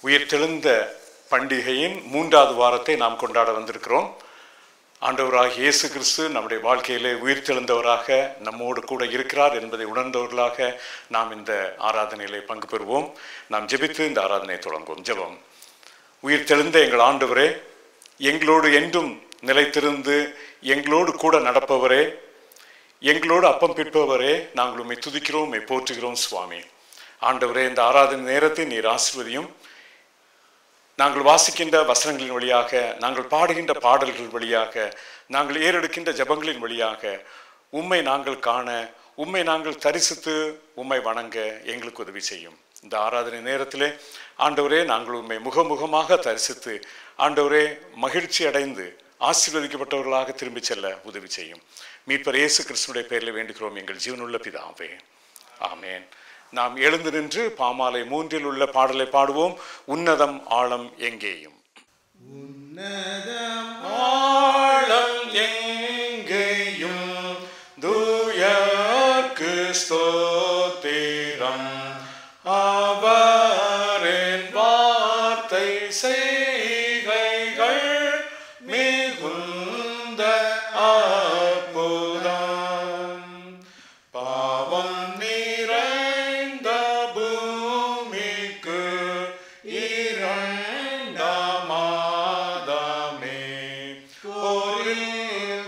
உயிர்த்தெழுந்த பண்டிகையின் 3வது வாரத்தை நாம் கொண்டாட வந்திருக்கிறோம். ஆண்டவராகிய இயேசு கிறிஸ்து நம்முடைய வாழ்க்கையிலே உயிர்த்தெழுந்தவராக நம்மோடு கூட இருக்கிறார் என்பதை உணர்ந்தவர்களாக நாம் இந்த ஆராதனையிலே பங்கு பெறுவோம். நாம் ஜெபித்து இந்த ஆராதனையை தொடங்குவோம். ஜெபம். உயிர்த்தெழுந்த எங்கள் ஆண்டவரே, எங்களோடு என்றும் நிலைத்திருந்து எங்களோடு கூட நடப்பவரே, எங்களோடு அப்பம் பிற்பவரே, நாங்கள் உம்மை துதிக்கிறோம், உம்மை போற்றுகிறோம் சுவாமி. ஆண்டவரே, இந்த ஆராதனை நேரத்தை நீர் ஆசீர்வதியும். நாங்கள் வாசிக்கின்ற வசனங்களின் வழியாக, நாங்கள் பாடுகின்ற பாடல்கள் வழியாக, நாங்கள் ஏறெடுக்கின்ற ஜபங்களின் வழியாக உம்மை நாங்கள் காண, உம்மை நாங்கள் தரிசித்து உம்மை வணங்க எங்களுக்கு உதவி செய்யும். இந்த ஆராதனை நேரத்திலே ஆண்டவரே, நாங்கள் உம்மை முகமுகமாக தரிசித்து ஆண்டவரே மகிழ்ச்சி அடைந்து ஆசீர்வதிக்கப்பட்டவர்களாக திரும்பி செல்ல உதவி செய்யும். மீட்பர் இயேசு கிறிஸ்துவினுடைய பெயரில் வேண்டுகிறோம் எங்கள் ஜீவனுள்ள பிதாவே, ஆமேன். நாம் எழுந்து நின்று பாமாலை 3 உள்ள பாடலை பாடுவோம். உன்னதம் ஆழம் எங்கேயும். உன்னதம் ஆழம் எங்கேயும் தூயர்க்கு ஸ்தோத்திரம். அவரின் வார்த்தை செய்கைகள் மிகுந்த அற்புதம். பாவம் நிறைந்த பூமிக்கு இரண்டாம் ஆதாமே போரில்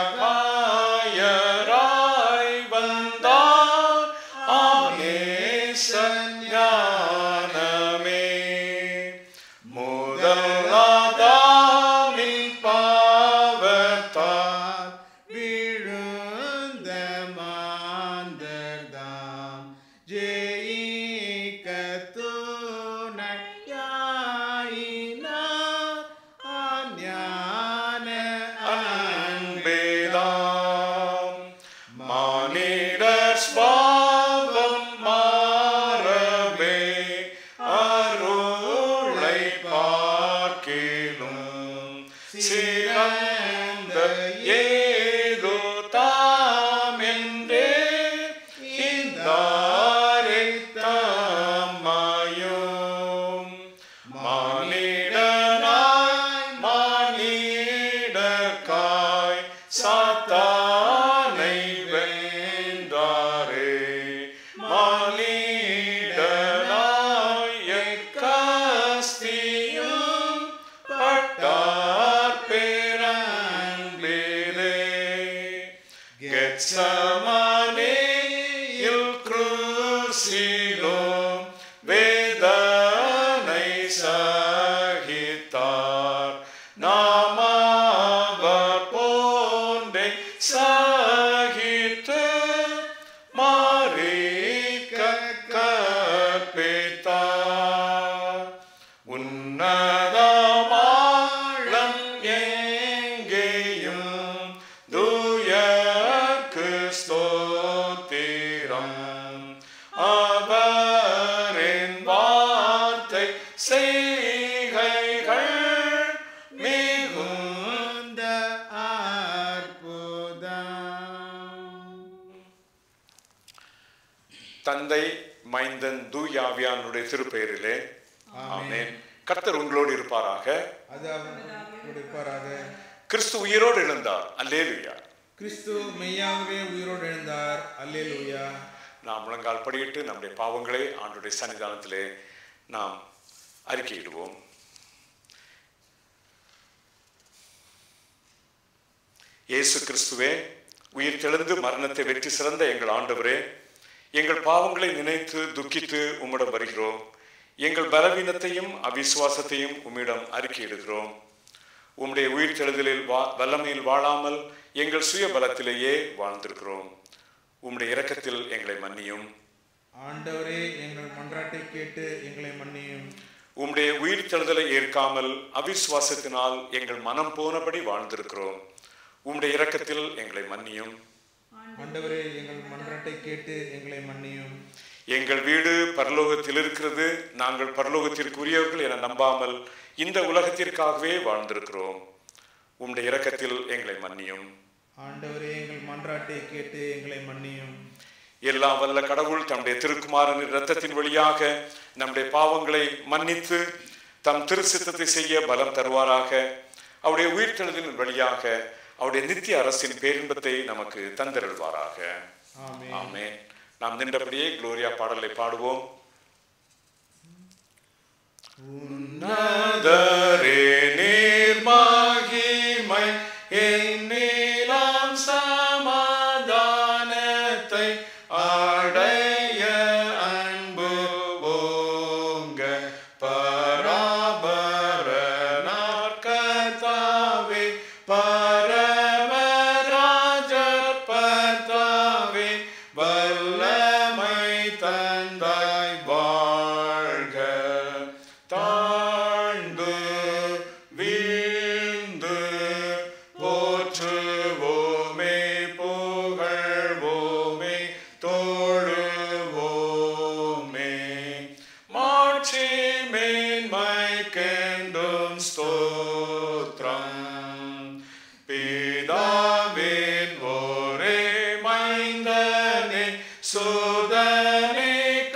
சகாயராய் வந்தார். ஆனேசன் ஞானமே முதல் ஆதாமின் பாவத்தால் விழுந்த மாந்தர்தாம் ஜெயிக்க துணையாயினார். அஞ்ஞான அன்பேதாம் மானிடர் ஸ்வாபம் மாறவே அருளை பார்க்கிலும் சிறந்த ஏதோ தாம் என்றே இந்தாரை தாமாயும். மானிடனாய் மானிடர்காய் சாத்தானை வென்றாரே. மானிடனாய் எக்காஸ்தியும் பட்டார் பேரன்பிலே. கெத்சமனேயில் கிருசிலும் வேதனை சகித்தார். நாம் அவர் போன்றே சகித்து மாறிக்க கற்பித்தார். உன்னதமாழம் எங்கேயும் தூயர்க்கு ஸ்தோத்திரம். அவரின் வார்த்தை செய்கைகள் மிகுந்த அற்புதம். தந்தை, மைந்தன், தூயாவியானுடைய திருப்பெயரிலே ஆமென். கர்த்தர் உங்களோடு இருப்பாராக. அது அவரோடு இருப்பாராக. கிறிஸ்து உயிரோடு எழுந்தார். அல்லேலூயா. கிறிஸ்து மெய்யாகவே உயிரோடு எழுந்தார். அல்லேலூயா. நாம் முழங்கால் படியிட்டு நம்முடைய பாவங்களை ஆண்டவருடைய சன்னிதானத்திலே நாம் அறிக்கையிடுவோம். இயேசு கிறிஸ்துவே, உயிர் தெழுந்து மரணத்தை வெற்றி சிறந்த எங்கள் ஆண்டவரே, எங்கள் பாவங்களை நினைத்து துக்கித்து உம்மிடம் வருகிறோம். எங்கள் பலவீனத்தையும் அவிசுவாசத்தையும் உம்மிடம் அறிக்கையிடுகிறோம். உம்முடைய உயிர் தெழுதலில் வல்லமையில் வாழாமல் எங்கள் சுய பலத்திலேயே வாழ்ந்திருக்கிறோம். உம்முடைய இரக்கத்தில் எங்களை மன்னியும். ஆண்டவரே, எங்கள் மன்றாட்டை கேட்டு எங்களை மன்னியும். உம்முடைய உயிர் தெழுதலை ஏற்காமல் அவிசுவாசத்தினால் எங்கள் மனம் போனபடி வாழ்ந்திருக்கிறோம். உம்முடைய இரக்கத்தில் எங்களை மன்னியும். ஆண்டவரே, எங்கள் மன்றாட்டை கேட்டு எங்களை மன்னியும். எங்கள் வீடு பரலோகத்தில் இருக்கிறது, நாங்கள் பரலோகத்திற்கு உரியவர்கள் என நம்பாமல் இந்த உலகத்திற்காகவே வாழ்ந்திருக்கிறோம். உம்முடைய இரக்கத்தில் எங்களை மன்னியும். ஆண்டவரே, எங்கள் மன்றாட்டை கேட்டு எங்களை மன்னியும். எல்லாம் வல்ல கடவுள் தம்முடைய திருக்குமாரனின் இரத்தத்தின் வழியாக நம்முடைய பாவங்களை மன்னித்து தம் திருச்சித்தத்தை செய்ய பலம் தருவாராக. அவருடைய உயிர்த்தெழுதலின் வழியாக அவருடைய நித்திய அரசின் பேரின்பத்தை நமக்கு தந்தருள்வாராக. ஆமென். நாம் நின்றபடியே குளோரியா பாடலை பாடுவோம். உன்னதரே நீர் மகிமை என்னிலாம் சமாதானத்தை அடைய அன்பு ஓங்க பராபரனார் கர்த்தாவே பரமராஜர் பர்த்தாவே வல்லமை தந்தாய் வாழ்க. தாழ்ந்து வீழ்ந்து போற்றுவோமே புகழ்வோமே தோழுவோமே மாட்சி மேன்மைக்கென்றும் ஸ்தோத்திரம். பிதாவின் ஒரே மைந்தனே சுதனே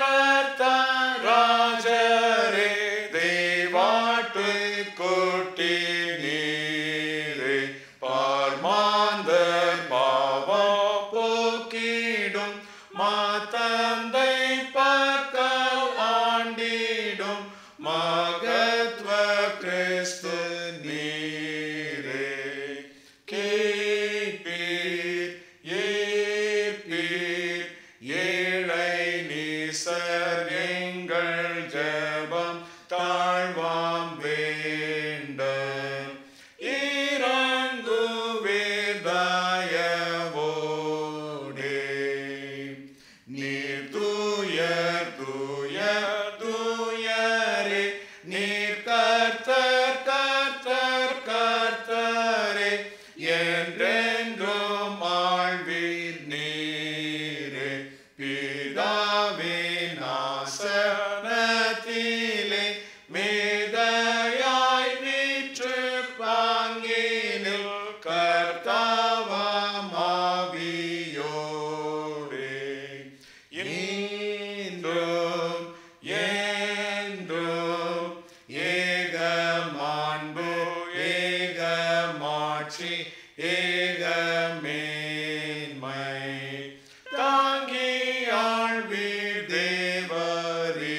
கர்த்தராஜரே தேவாட்டு கொட்டி நீரே பார்மாந்தர் பாவா போக்கிடும் மாதந்தை பக்கம் ஆண்டிடும் மகத்வ கிறிஸ்து நீரே. கேட்பீர் ஏற்பீர் ஏழை நீசர் எங்கள் ஜெபம் தாழ்வாம் வேண்ட இறங்குவீர் தயவோடே. நீர் தூயர் தூயர் தூயரே நீர் கர்த்தர் கர்த்தர் கர்த்தரே என்றென்றும் ஆழ்வீர் நீரே. பிதாவின் ஆசனத்திலே மேதையாய் வீற்று பாங்கினில் கர்த்தாவாம் ஆவியோடே இன்றும் என்றும் ஏகமாண்பு ஏகமாட்சி ஏகமேன்மை தாங்கி ஆழ்வீர் தேவரீரே.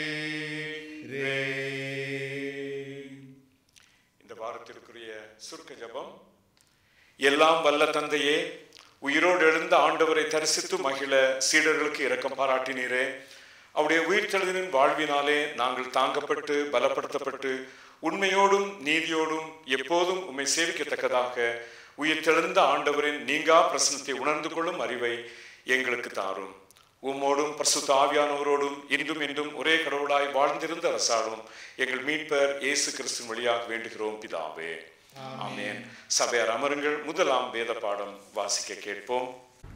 இந்த வாரத்திற்குரிய சுருக்க ஜெபம். எல்லாம் வல்ல தந்தையே, உயிரோடு எழுந்த ஆண்டவரை தரிசித்து மகிழ சீடர்களுக்கு இரக்கம் பாராட்டினீரே. அவருடைய உயிர்த்தெழுதலின் வாழ்வினாலே நாங்கள் தாங்கப்பட்டு பலப்படுத்தப்பட்டு உண்மையோடும் நீதியோடும் எப்போதும் உம்மை சேவிக்கத்தக்கதாக உயிர்த்தெழுந்த ஆண்டவரின் நீங்கா பிரசன்னத்தை உணர்ந்து கொள்ளும் அறிவை எங்களுக்கு தாரும். உம்மோடும் பரிசுத்த ஆவியானவரோடும் இன்றும் இன்றும் ஒரே கடவுளாய் வாழ்ந்திருந்த அரசாலும் எங்கள் மீட்பர் இயேசு கிறிஸ்துவின் வழியாக வேண்டுகிறோம் பிதாவே. ஆமென். சபையார் அமருங்கள். முதலாம் வேத பாடம் வாசிக்க கேட்போம்.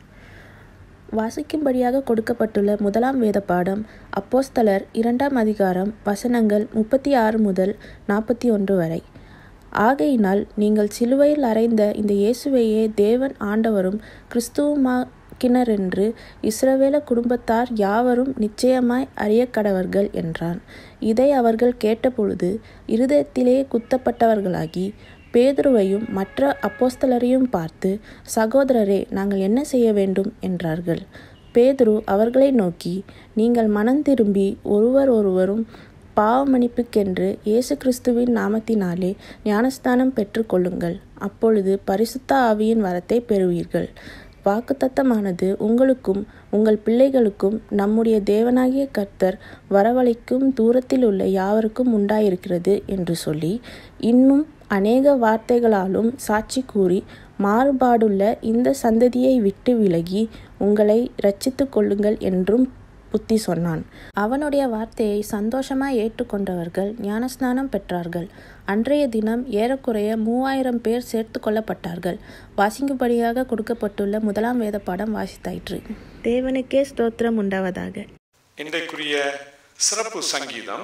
வாசிக்கும்படியாக கொடுக்கப்பட்டுள்ள முதலாம் வேத பாடம் அப்போஸ்தலர் 2ஆம் அதிகாரம் வசனங்கள் 36 முதல் 41 வரை. ஆகையினால் நீங்கள் சிலுவையில் அறைந்த இந்த இயேசுவையே தேவன் ஆண்டவரும் கிறிஸ்துவுமாக்கினரென்று இஸ்ரவேல குடும்பத்தார் யாவரும் நிச்சயமாய் அறியக்கடவர்கள் என்றான். இதை அவர்கள் கேட்டபொழுது இருதயத்திலே குத்தப்பட்டவர்களாகி பேதுருவையும் மற்ற அப்போஸ்தலரையும் பார்த்து, சகோதரரே, நாங்கள் என்ன செய்ய வேண்டும் என்றார்கள். பேதுரு அவர்களை நோக்கி, நீங்கள் மனம் திரும்பி ஒருவரும் பாவமன்னிப்புக்கென்று இயேசு கிறிஸ்துவின் நாமத்தினாலே ஞானஸ்தானம் பெற்றுக்கொள்ளுங்கள். அப்பொழுது பரிசுத்த ஆவியின் வரத்தை பெறுவீர்கள். வாக்குத்தத்தமானது உங்களுக்கும் உங்கள் பிள்ளைகளுக்கும் நம்முடைய தேவனாகிய கர்த்தர் வரவழைக்கும் தூரத்தில் உள்ள யாவருக்கும் உண்டாயிருக்கிறது என்று சொல்லி இன்னும் அநேக வார்த்தைகளாலும் சாட்சி கூறி மாறுபாடுள்ள இந்த சந்ததியை விட்டு விலகி உங்களை இரட்சித்து கொள்ளுங்கள் என்றும் புத்தி சொன்னான். அவனுடைய வார்த்தையை சந்தோஷமாய் ஏற்றுக்கொண்டவர்கள் ஞானஸ்நானம் பெற்றார்கள். அன்றைய தினம் ஏறக்குறைய 3000 பேர் சேர்த்து கொள்ளப்பட்டார்கள். வாசிக்கும்படியாக கொடுக்கப்பட்டுள்ள முதலாம் வேத பாடம் வாசித்தாயிற்று. தேவனுக்கே ஸ்தோத்திரம் உண்டாவதாக. இன்றைக்குரிய சிறப்பு சங்கீதம்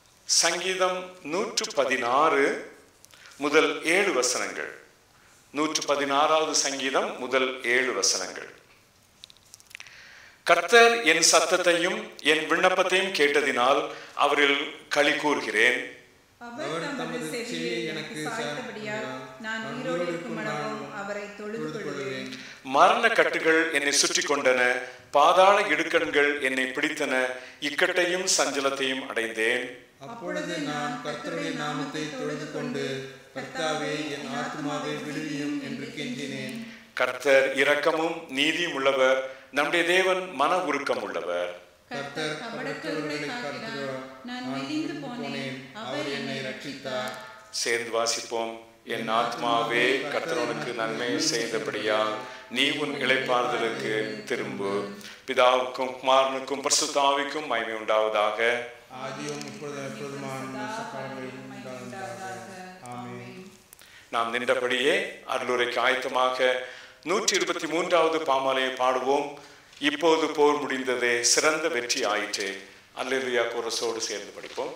116 முதல் 7 வசனங்கள். 116வது சங்கீதம் முதல் 7 வசனங்கள். கர்த்தர் என் சத்தத்தையும் என் விண்ணப்பத்தையும் கேட்டதினால் அவரில் களி கூர்கிறேன். அவர் தமது செவியை எனக்கு சாய்த்தபடியால் நான் உயிரோடு இருக்கும் அளவும் அவரை தொழுது கொள்வேன். மரண கட்டுகள் என்னை சுற்றி கொண்டன, பாதாள இடுக்கண்கள் என்னை பிடித்தன, இக்கட்டையும் சஞ்சலத்தையும் அடைந்தேன். அப்பொழுது நான் கர்த்தருடைய நாமத்தை தொழுது கொண்டு, கர்த்தாவே என் ஆத்துமாவை விடுவியும் என்று கெஞ்சினேன். கர்த்தர் இரக்கமும் நீதியும் உள்ளவர், நம்முடைய தேவன் மன உருக்கம் உள்ளவர். கர்த்தர் கபடற்றவர்களை காக்கிறார், நான் மெலிந்து போனேன், அவர் என்னை ரட்சித்தார். சேர்ந்து வாசிப்போம். என் ஆத்மாவே கர்த்தருக்கு நன்மை செய்தபடியால் நீ உன் இளைப்பாறுதலுக்கு திரும்பு. பிதாவுக்கும் குமாரனுக்கும் பரிசுத்த ஆவிக்கும் மகிமை உண்டாவதாக. ஆதியும் இப்பொழுதும் எப்பொழுதுமான சகாலங்களிலும் உண்டாவதாக. ஆமென். நாம் நின்றபடியே அருளுரைக்கு ஆயத்தமாக 123வது பாமாலையை பாடுவோம். இப்போது போர் முடிந்ததே, சிறந்த வெற்றி ஆயிற்றே. அல்லேலூயா கோரஸோடு சேர்ந்து படிப்போம்.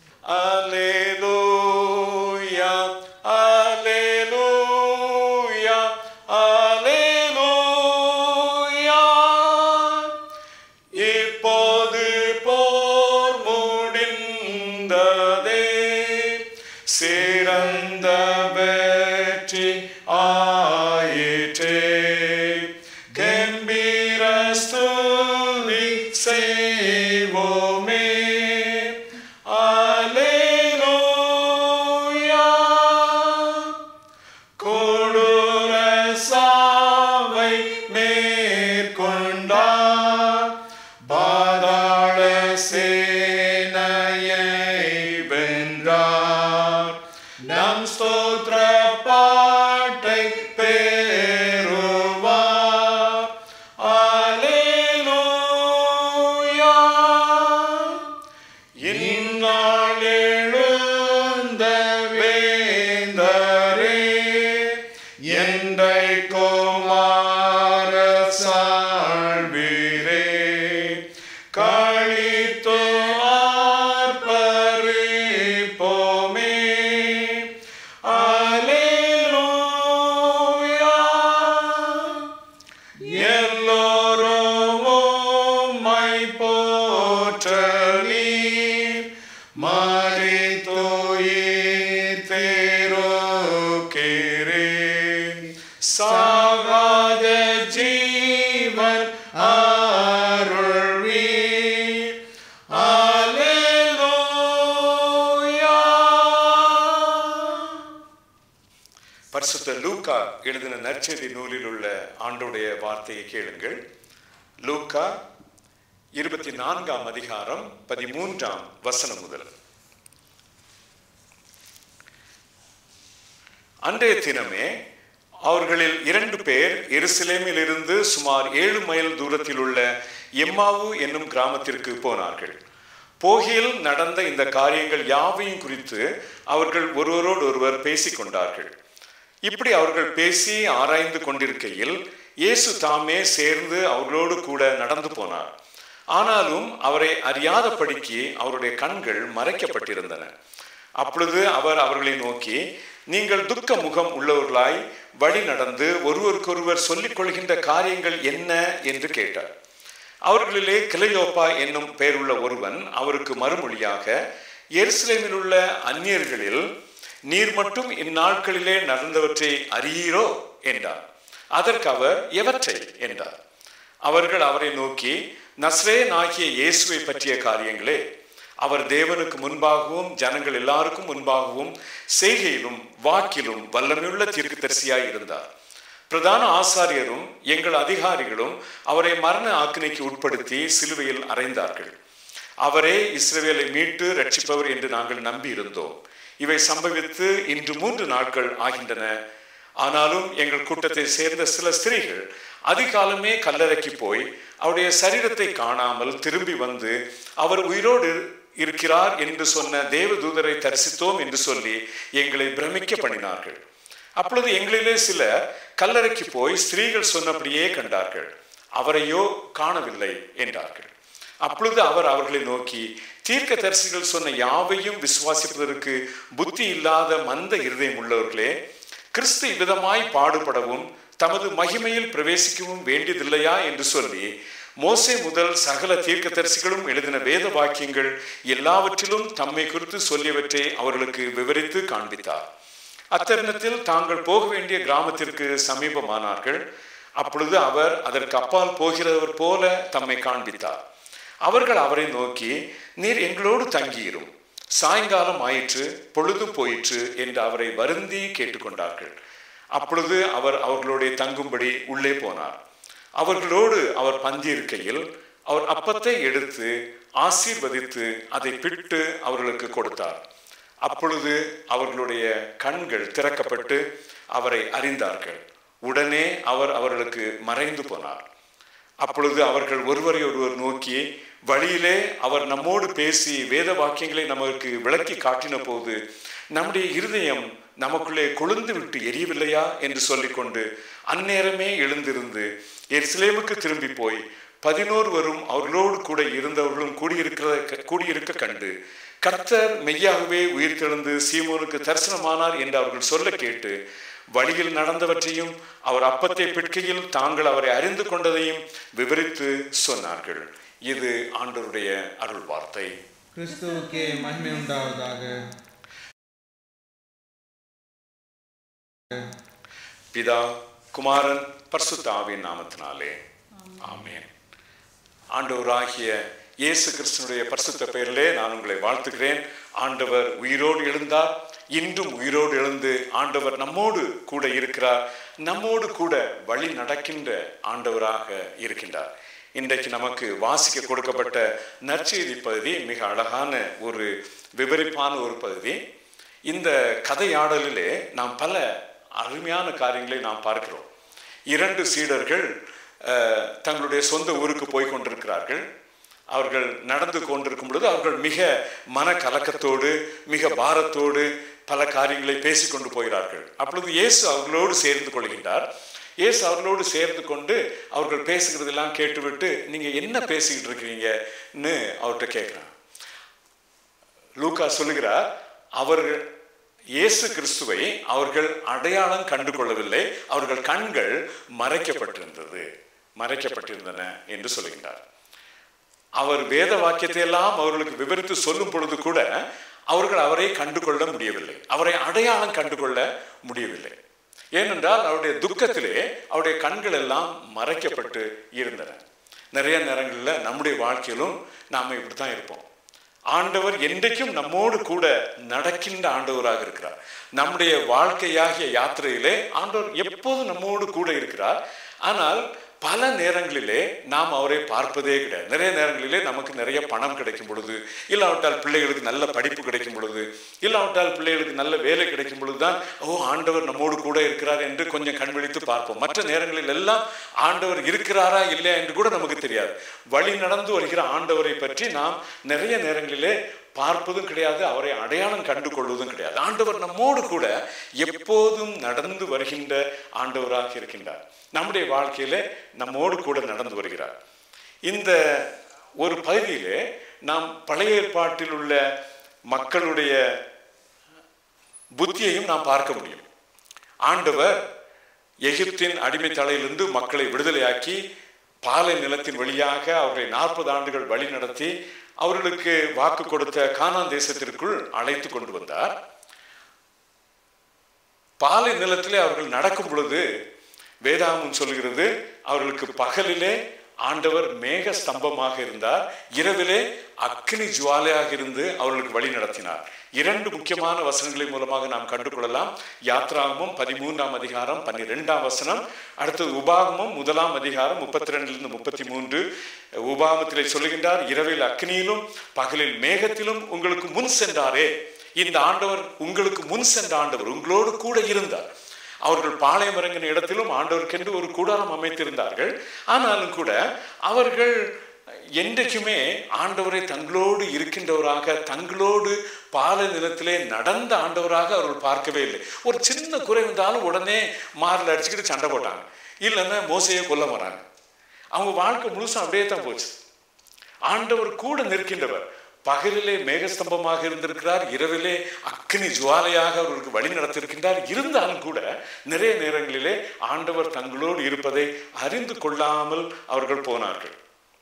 அல்லேலூயா அல்லேலூயா அல்லேலூயா. இப்போது போர் முடிந்ததே, சிறந்த வெற்றி ஆயிற்றே. கம்பீர ஸ்துதி செய்வோமே. அல்லேலூயா. கொடூர சாவை மேற்கொண்டார், பாதாள சேனையை வென்றார். நம் ஸ்தோத்திர பாட்டை பெறுவார். அல்லேலூயா. இந்நாள் எழுந்த வேந்தரே, என்றைக்கும் அரசாள்வீரே. களித்து ஆர்ப்பரிப்போமே. அல்லேலூயா. எல்லோரும் உம்மை போற்றலீர், மரித்துயிர் திருக்கிறீர். சாகாத ஜீவன் அருள்வீர். அல்லேலூயா. பரிசுத்த லூக்கா எழுதின நற்செய்தி நூலில் உள்ள ஆண்டவருடைய வார்த்தையை கேளுங்கள். லூக்கா 24ஆம் அதிகாரம் 13ஆம் வசனம் முதல். அன்றைய தினமே அவர்களில் 2 பேர் எருசலேமில் இருந்து சுமார் 7 மைல் தூரத்தில் உள்ள எம்மாவு என்னும் கிராமத்திற்கு போனார்கள். போகையில் நடந்த இந்த காரியங்கள் யாவையும் குறித்து அவர்கள் ஒருவரோடு ஒருவர் பேசிக்கொண்டார்கள். இப்படி அவர்கள் பேசி ஆராய்ந்து கொண்டிருக்கையில் இயேசு தாமே சேர்ந்து அவர்களோடு கூட நடந்து போனார். ஆனாலும் அவரை அறியாதபடிக்கு அவருடைய கண்கள் மறைக்கப்பட்டிருந்தன. அப்பொழுது அவர் அவர்களை நோக்கி, நீங்கள் துக்க முகம் உள்ளவர்களாய் வழி நடந்து ஒருவருக்கொருவர் சொல்லிக் கொள்கின்ற காரியங்கள் என்ன என்று கேட்டார். அவர்களிலே கிளையோப்பா என்னும் பெயருள்ள ஒருவன் அவருக்கு மறுமொழியாக, எருசலேமில் உள்ள அந்நியர்களில் நீர் மட்டும் இந்நாட்களிலே நடந்தவற்றை அறியீரோ என்றார். அதற்கு அவர், எவற்றை என்றார். அவர்கள் அவரை நோக்கி, நஸ்ரேயனாகிய இயேசுவை பற்றிய காரியங்களே. அவர் தேவனுக்கு முன்பாகவும் ஜனங்கள் எல்லாருக்கும் முன்பாகவும் செய்கையிலும் வாக்கிலும் வல்லமையுள்ள தீர்க்கதரிசியாய் இருந்தார். பிரதான ஆசாரியரும் எங்கள் அதிகாரிகளும் அவரை மரண ஆக்கினைக்கு உட்படுத்தி சிலுவையில் அறைந்தார்கள். அவரே இஸ்ரவேலை மீட்டு ரட்சிப்பவர் என்று நாங்கள் நம்பி இருந்தோம். இவை சம்பவித்து இன்று 3 நாட்கள் ஆகின்றன. ஆனாலும் எங்கள் கூட்டத்தை சேர்ந்த சில ஸ்திரீகள் அதிகாலமே கல்லறைக்கு போய் அவருடைய சரீரத்தை காணாமல் திரும்பி வந்து, அவர் உயிரோடு இருக்கிறார் என்று சொன்ன தேவதூதரை தரிசித்தோம் என்று சொல்லி எங்களை பிரமிக்க பண்ணினார்கள். அப்பொழுது எங்களிலே சில கல்லறைக்கு போய் ஸ்திரீகள் சொன்னபடியே கண்டார்கள், அவரையோ காணவில்லை என்றார்கள். அப்பொழுது அவர் அவர்களை நோக்கி, தீர்க்கதரிசிகள் சொன்ன யாவையும் விசுவாசிப்பதற்கு புத்தி இல்லாத மந்த இருதயம் உள்ளவர்களே, கிறிஸ்து இவ்விதமாய் பாடுபடவும் தமது மகிமையில் பிரவேசிக்கவும் வேண்டியதில்லையா என்று சொல்லி மோசே முதல் சகல தீர்க்கதரிசிகளும் எழுதின வேத வாக்கியங்கள் எல்லாவற்றிலும் தம்மை குறித்து சொல்லியவற்றை அவர்களுக்கு விவரித்து காண்பித்தார். அத்தருணத்தில் தாங்கள் போக வேண்டிய கிராமத்திற்கு சமீபமானார்கள். அப்பொழுது அவர் அதற்கு அப்பால் போகிறவர் போல தம்மை காண்பித்தார். அவர்கள் அவரை நோக்கி, நீர் எங்களோடு தங்கியிரும், சாயங்காலம் ஆயிற்று, பொழுது போயிற்று என்று அவரை வருந்தி கேட்டுக்கொண்டார்கள். அப்பொழுது அவர் அவர்களுடைய தங்கும்படி உள்ளே போனார். அவர்களோடு அவர் பந்தியிருக்கையில் அவர் அப்பத்தை எடுத்து ஆசீர்வதித்து அதை பிட்டு அவர்களுக்கு கொடுத்தார். அப்பொழுது அவர்களுடைய கண்கள் திறக்கப்பட்டு அவரை அறிந்தார்கள். உடனே அவர் அவர்களுக்கு மறைந்து போனார். அப்பொழுது அவர்கள் ஒருவரை ஒருவர் நோக்கி, வழியிலே அவர் நம்மோடு பேசி வேத வாக்கியங்களை நமக்கு விளக்கி காட்டின போது நம்முடைய இருதயம் நமக்குள்ளே கொழுந்து விட்டு எரியவில்லையா என்று சொல்லிக்கொண்டு அந்நேரமே எழுந்திருந்து எருசலேமுக்கு திரும்பி போய் 11 அவர்களோடு கூட இருந்தவர்களும் கூடியிருக்க கண்டு, கர்த்தர் மெய்யாகவே உயிர்த்தெழுந்து சீமோனுக்கு தரிசனமானார் என்று அவர்கள் சொல்ல கேட்டு வழியில் நடந்தவற்றையும் அவர் அப்பத்தை பிட்கையில் தாங்கள் அவரை அறிந்து கொண்டதையும் விவரித்து சொன்னார்கள். இது ஆண்டவருடைய அருள் வார்த்தை. கிறிஸ்துவுக்கே மகிமை உண்டாவதாக. பிதா, குமாரன், பரிசுத்த ஆவியின் நாமத்தினாலே ஆமென். ஆண்டவராகிய இயேசு கிறிஸ்துவினுடைய பரிசுத்த பெயரிலே நான் உங்களை வாழ்த்துகிறேன். ஆண்டவர் உயிரோடு எழுந்தார். இன்றும் உயிரோடு எழுந்து ஆண்டவர் நம்மோடு கூட இருக்கிறார். நம்மோடு கூட வழி நடக்கின்ற ஆண்டவராக இருக்கின்றார். இன்றைக்கு நமக்கு வாசிக்க கொடுக்கப்பட்ட நற்செய்தி பகுதி மிக அழகான ஒரு விவரிப்பான ஒரு பகுதி. இந்த கதையாடலிலே நாம் பல அருமையான காரியங்களை நாம் பார்க்கிறோம். 2 சீடர்கள் தங்களுடைய சொந்த ஊருக்கு போய் கொண்டிருக்கிறார்கள். அவர்கள் நடந்து கொண்டிருக்கும் பொழுது அவர்கள் மிக மன கலக்கத்தோடு மிக பாரத்தோடு பல காரியங்களை பேசிக்கொண்டு போகிறார்கள். அப்பொழுது இயேசு அவர்களோடு சேர்ந்து கொள்கின்றார். இயேசு அவர்களோடு சேர்ந்து கொண்டு அவர்கள் பேசுகிறதெல்லாம் கேட்டுவிட்டு, நீங்க என்ன பேசிக்கிட்டு இருக்கிறீங்கன்னு அவர்கிட்ட கேட்கிறார். லூக்கா சொல்லுகிறார், அவர்கள் இயேசு கிறிஸ்துவை அவர்கள் அடையாளம் கண்டு கொள்ளவில்லை, அவர்கள் கண்கள் மறைக்கப்பட்டிருந்தன என்று சொல்லுகின்றார். அவர் வேத வாக்கியத்தை எல்லாம் அவர்களுக்கு விவரித்து சொல்லும் பொழுது கூட அவர்கள் அவரை கண்டுகொள்ள முடியவில்லை, அவரை அடையாளம் கண்டுகொள்ள முடியவில்லை. ஏனென்றால் அவருடைய துக்கத்திலே அவருடைய கண்கள் எல்லாம் மறைக்கப்பட்டு இருந்தன. நிறைய நேரங்களில் நம்முடைய வாழ்க்கையிலும் நாம் இப்படித்தான் இருப்போம். ஆண்டவர் என்றைக்கும் நம்மோடு கூட நடக்கின்ற ஆண்டவராக இருக்கிறார். நம்முடைய வாழ்க்கையாகிய யாத்திரையிலே ஆண்டவர் எப்போதும் நம்மோடு கூட இருக்கிறார். ஆனால் பல நேரங்களிலே நாம் அவரை பார்ப்பதே கிடையாது. நிறைய நேரங்களிலே நமக்கு நிறைய பணம் கிடைக்கும் பொழுது, இல்லாவிட்டால் பிள்ளைகளுக்கு நல்ல படிப்பு கிடைக்கும் பொழுது, இல்லாவிட்டால் பிள்ளைகளுக்கு நல்ல வேலை கிடைக்கும் பொழுதுதான் ஆண்டவர் நம்மோடு கூட இருக்கிறார் என்று கொஞ்சம் கண் விழித்து பார்ப்போம். மற்ற நேரங்களில் எல்லாம் ஆண்டவர் இருக்கிறாரா இல்லையா என்று கூட நமக்கு தெரியாது. வழி நடந்து வருகிற ஆண்டவரை பற்றி நாம் நிறைய நேரங்களிலே பார்ப்பதும் கிடையாது, அவரை அடையாளம் கண்டு கொள்வதும் கிடையாது. ஆண்டவர் நம்மோடு கூட எப்போதும் நடந்து வருகின்ற ஆண்டவராக இருக்கின்றார். நம்முடைய வாழ்க்கையில நம்மோடு கூட நடந்து வருகிறார். இந்த ஒரு பகுதியிலே நாம் பழைய ஏற்பாட்டில் உள்ள மக்களுடைய புத்தியையும் நாம் பார்க்க முடியும். ஆண்டவர் எகிப்தின் அடிமை தலையிலிருந்து மக்களை விடுதலையாக்கி பாலை நிலத்தின் வழியாக அவர்களை 40 ஆண்டுகள் வழி நடத்தி அவர்களுக்கு வாக்கு கொடுத்த கானான் தேசத்திற்குள் அழைத்து கொண்டு வந்தார். பாலை நிலத்திலே அவர்கள் நடக்கும் பொழுது வேதாகமம் சொல்கிறது, அவர்களுக்கு பகலிலே ஆண்டவர் மேக ஸ்தம்பமாக இருந்தார், இரவிலே அக்னி ஜுவாலையாக இருந்து அவர்களுக்கு வழி நடத்தினார். 2 முக்கியமான வசனங்களின் மூலமாக நாம் கண்டுகொள்ளலாம். யாத்ராகமம் 13ஆம் அதிகாரம் 12ஆம் வசனம், அடுத்தது உபாகமம் 1ஆம் அதிகாரம் 32 33. உபாகமத்திலே சொல்லுகின்றார், இரவில் அக்னியிலும் பகலில் மேகத்திலும் உங்களுக்கு முன் சென்றாரே. இந்த ஆண்டவர் உங்களுக்கு முன் சென்ற ஆண்டவர், உங்களோடு கூட இருந்தார். அவர்கள் பாளையம் இறங்கின இடத்திலும் ஆண்டவருக்கென்று ஒரு கூடாரம் அமைத்திருந்தார்கள். ஆனாலும் கூட அவர்கள் என்றைக்குமே ஆண்டவரை தங்களோடு இருக்கின்றவராக, தங்களோடு பாலை நிலத்திலே நடந்த ஆண்டவராக அவர்கள் பார்க்கவே இல்லை. ஒரு சின்ன குறை வந்தாலும் உடனே மாரில் அடிச்சுக்கிட்டு சண்டை போட்டாங்க, இல்லைன்னா மோசையை கொல்ல வராங்க. அவங்க வாழ்க்கை முழுசும் அப்படியே தான் போச்சு. ஆண்டவர் கூட நிற்கின்றவர், பகலிலே மேகஸ்தம்பமாக இருந்திருக்கிறார், இரவிலே அக்னி ஜுவாலையாக அவர்களுக்கு வழி நடத்திருக்கின்றார். இருந்தாலும் கூட நிறைய நேரங்களிலே ஆண்டவர் தங்களோடு இருப்பதை அறிந்து கொள்ளாமல் அவர்கள் போனார்கள்.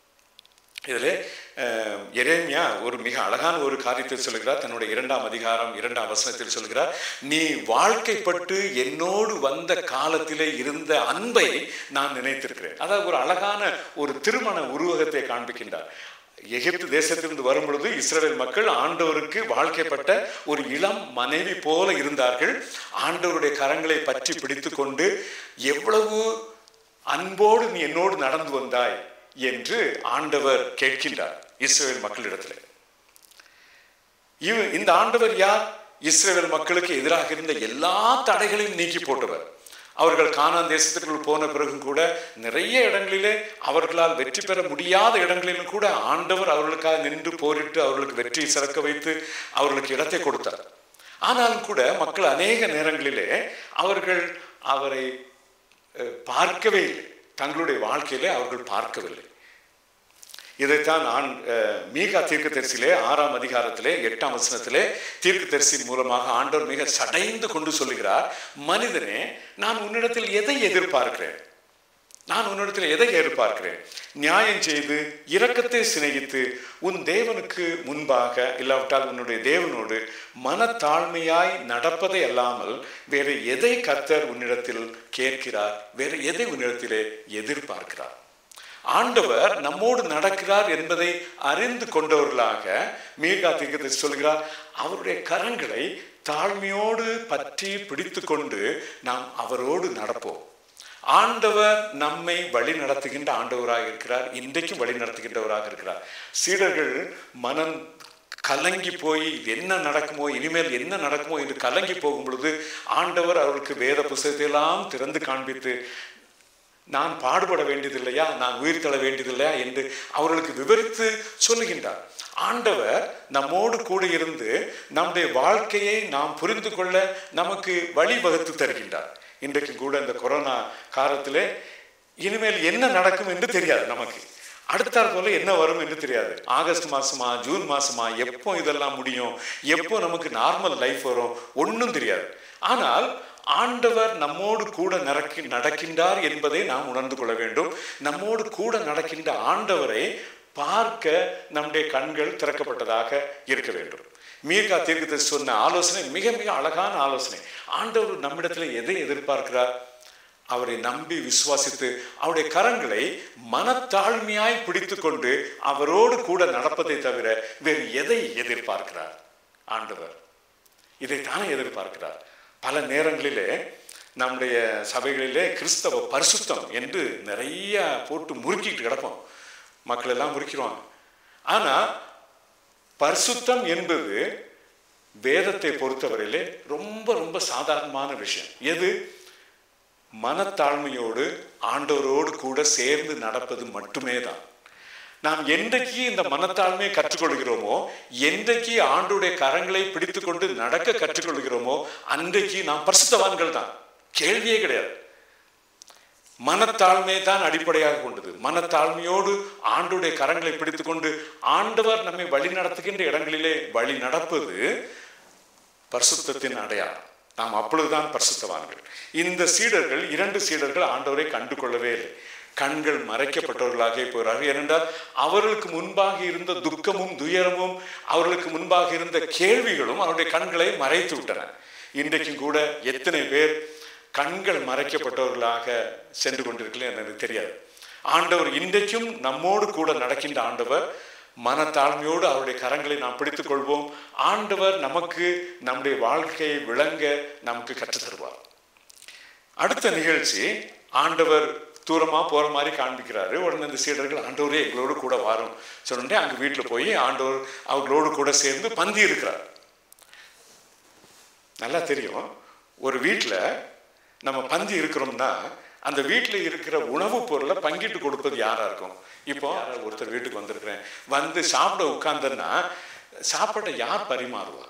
இதில் எரேமியா ஒரு மிக அழகான ஒரு காரியத்தை சொல்லுகிறார். தன்னுடைய 2ஆம் அதிகாரம் 2ஆம் வசனத்தில் சொல்கிறார், நீ வாழ்க்கைப்பட்டு என்னோடு வந்த காலத்திலே இருந்த அன்பை நான் நினைத்திருக்கிறேன். அதாவது ஒரு அழகான ஒரு திருமண உருவகத்தை காண்பிக்கின்றார். எகிப்து தேசத்திலிருந்து வரும் பொழுது இஸ்ரவேல் மக்கள் ஆண்டவருக்கு வாழ்க்கைப்பட்ட ஒரு இளம் மனைவி போல இருந்தார்கள். ஆண்டவருடைய கரங்களை பற்றி பிடித்து கொண்டு எவ்வளவு அன்போடு நீ என்னோடு நடந்து வந்தாய் என்று ஆண்டவர் கேட்கின்றார் இஸ்ரவேல் மக்களிடத்தில். இந்த ஆண்டவர் யார்? இஸ்ரவேல் மக்களுக்கு எதிராக இருந்த எல்லா தடைகளையும் நீக்கி போட்டவர். அவர்கள் கானான் தேசத்திற்குள் போன பிறகும் கூட நிறைய இடங்களிலே அவர்களால் வெற்றி பெற முடியாத இடங்களிலும் கூட ஆண்டவர் அவர்களுக்காக நின்று போரிட்டு அவர்களுக்கு வெற்றி சிறக்க வைத்து அவர்களுக்கு இடத்தை கொடுத்தார். ஆனாலும் கூட மக்கள் அநேக நேரங்களிலே அவர்கள் அவரை பார்க்கவே இல்லை. தங்களுடைய வாழ்க்கையிலே அவர்கள் பார்க்கவில்லை. இதைத்தான் மீகா தீர்க்கதரிசியிலே 6ஆம் அதிகாரத்திலே 8ஆம் வசனத்திலே தீர்க்கதரிசி மூலமாக ஆண்டவர் மிக சடைந்து கொண்டு சொல்லுகிறார், மனிதனே, நான் உன்னிடத்தில் எதை எதிர்பார்க்கிறேன்? நான் உன்னிடத்தில் எதை எதிர்பார்க்கிறேன்? நியாயம் செய்து இரக்கத்தை சிநேகித்து உன் தேவனுக்கு முன்பாக இல்லாவிட்டால் உன்னுடைய தேவனோடு மனத்தாழ்மையாய் நடப்பதை அல்லாமல் வேறு எதை கர்த்தர் உன்னிடத்தில் கேட்கிறார்? வேறு எதை உன்னிடத்திலே எதிர்பார்க்கிறார்? ஆண்டவர் நம்மோடு நடக்கிறார் என்பதை அறிந்து கொண்டவர்களாக மீகா தீர்க்கதரிசி சொல்கிறார், அவருடைய கரங்களை தாழ்மையோடு பற்றி பிடித்து கொண்டு நாம் அவரோடு நடப்போம். ஆண்டவர் நம்மை வழி நடத்துகின்ற ஆண்டவராக இருக்கிறார். இன்றைக்கும் வழி நடத்துகின்றவராக இருக்கிறார். சீடர்கள் மனம் கலங்கி போய் என்ன நடக்குமோ, இனிமேல் என்ன நடக்குமோ என்று கலங்கி போகும் பொழுது ஆண்டவர் அவர்களுக்கு வேத புத்தகத்தை எல்லாம் திறந்து காண்பித்து, நான் பாடுபட வேண்டியதில்லையா, நான் உயிர் தள்ள வேண்டியதில்லையா என்று அவர்களுக்கு விவரித்து சொல்லுகின்றார். ஆண்டவர் நம்மோடு கூட இருந்து நம்முடைய வாழ்க்கையை நாம் புரிந்து கொள்ள நமக்கு வழிவகுத்து தருகின்றார். இன்றைக்கு கூட இந்த கொரோனா காலத்திலே இனிமேல் என்ன நடக்கும் என்று தெரியாது. நமக்கு அடுத்தாற் போல என்ன வரும் என்று தெரியாது. ஆகஸ்ட் மாசமா, ஜூன் மாசமா, எப்போ இதெல்லாம் முடியும், எப்போ நமக்கு நார்மல் லைஃப் வரும், ஒன்றும் தெரியாது. ஆனால் ஆண்டவர் நம்மோடு கூட நடக்கின்றார் என்பதை நாம் உணர்ந்து கொள்ள வேண்டும். நம்மோடு கூட நடக்கின்ற ஆண்டவரை பார்க்க நம்முடைய கண்கள் திறக்கப்பட்டதாக இருக்க வேண்டும். மீகா தீர்க்கதரிசி சொன்ன ஆலோசனை மிக மிக அழகான ஆலோசனை. ஆண்டவர் நம்மிடத்தில் எதை எதிர்பார்க்கிறார்? அவரை நம்பி விசுவாசித்து அவருடைய கரங்களை மனத்தாழ்மையாய் பிடித்து கொண்டு அவரோடு கூட நடப்பதை தவிர வேறு எதை எதிர்பார்க்கிறார்? ஆண்டவர் இதைத்தானே எதிர்பார்க்கிறார். பல நேரங்களிலே நம்முடைய சபைகளிலே கிறிஸ்தவ பரிசுத்தம் என்று நிறைய போட்டு முறுக்கிட்டு கிடப்போம். மக்கள் எல்லாம் முறுக்கிடுவாங்க. ஆனால் பரிசுத்தம் என்பது வேதத்தை பொறுத்தவரையிலே ரொம்ப ரொம்ப சாதாரணமான விஷயம். எது? மனத்தாழ்மையோடு ஆண்டவரோடு கூட சேர்ந்து நடப்பது மட்டுமே தான். நாம் என்றைக்கு இந்த மனத்தாழ்மையை கற்றுக்கொள்கிறோமோ, என்றைக்கு ஆண்டவருடைய கரங்களை பிடித்து கொண்டு நடக்க கற்றுக்கொள்கிறோமோ, அன்றைக்கு நாம் பரிசுத்தவான்கள் தான். கேள்வியே கிடையாது. மனத்தாழ்மை தான் அடிப்படையாக கொண்டது. மனத்தாழ்மையோடு ஆண்டவருடைய கரங்களை பிடித்து கொண்டு ஆண்டவர் நம்மை வழி நடத்துகின்ற இடங்களிலே வழி நடப்பது பரிசுத்தத்தின் அடையாளம். நாம் அப்பொழுதுதான் பரிசுத்தவான்கள். இந்த சீடர்கள், 2 சீடர்கள் ஆண்டவரை கண்டு கொள்ளவே இல்லை. கண்கள் மறைக்கப்பட்டவர்களாக போகிறார்கள். ஏனென்றால் அவர்களுக்கு முன்பாக இருந்த துக்கமும் துயரமும் அவர்களுக்கு முன்பாக இருந்த கேள்விகளும் அவருடைய கண்களை மறைத்து விட்டன. இன்றைக்கும் கூட எத்தனை பேர் கண்கள் மறைக்கப்பட்டவர்களாக சென்று கொண்டிருக்கல எனக்கு தெரியாது. ஆண்டவர் இன்றைக்கும் நம்மோடு கூட நடக்கின்ற ஆண்டவர். மனத்தாழ்மையோடு அவருடைய கரங்களை நாம் பிடித்துக் கொள்வோம். ஆண்டவர் நமக்கு நம்முடைய வாழ்க்கையை விளங்க நமக்கு கற்றுத்தருவார். அடுத்த நிகழ்ச்சி, ஆண்டவர் தூரமா போற மாதிரி காண்பிக்கிறாரு. உடனே இந்த சீடர்கள் ஆண்டவரே எங்களோடு கூட வரும் சொன்னே அங்க வீட்டுல போய் ஆண்டவர் அவர்களோடு கூட சேர்ந்து பந்தி இருக்கிறார். நல்லா தெரியும், ஒரு வீட்டுல நம்ம பந்தி இருக்கிறோம்னா அந்த வீட்டில் இருக்கிற உணவுப் பொருளை பங்கிட்டு கொடுப்பது யாரா இருக்கும்? இப்போ ஒருத்தர் வீட்டுக்கு வந்திருக்கிறேன், வந்து சாப்பிட உட்கார்ந்தன்னா சாப்பாட்டை யார் பரிமாறுவா?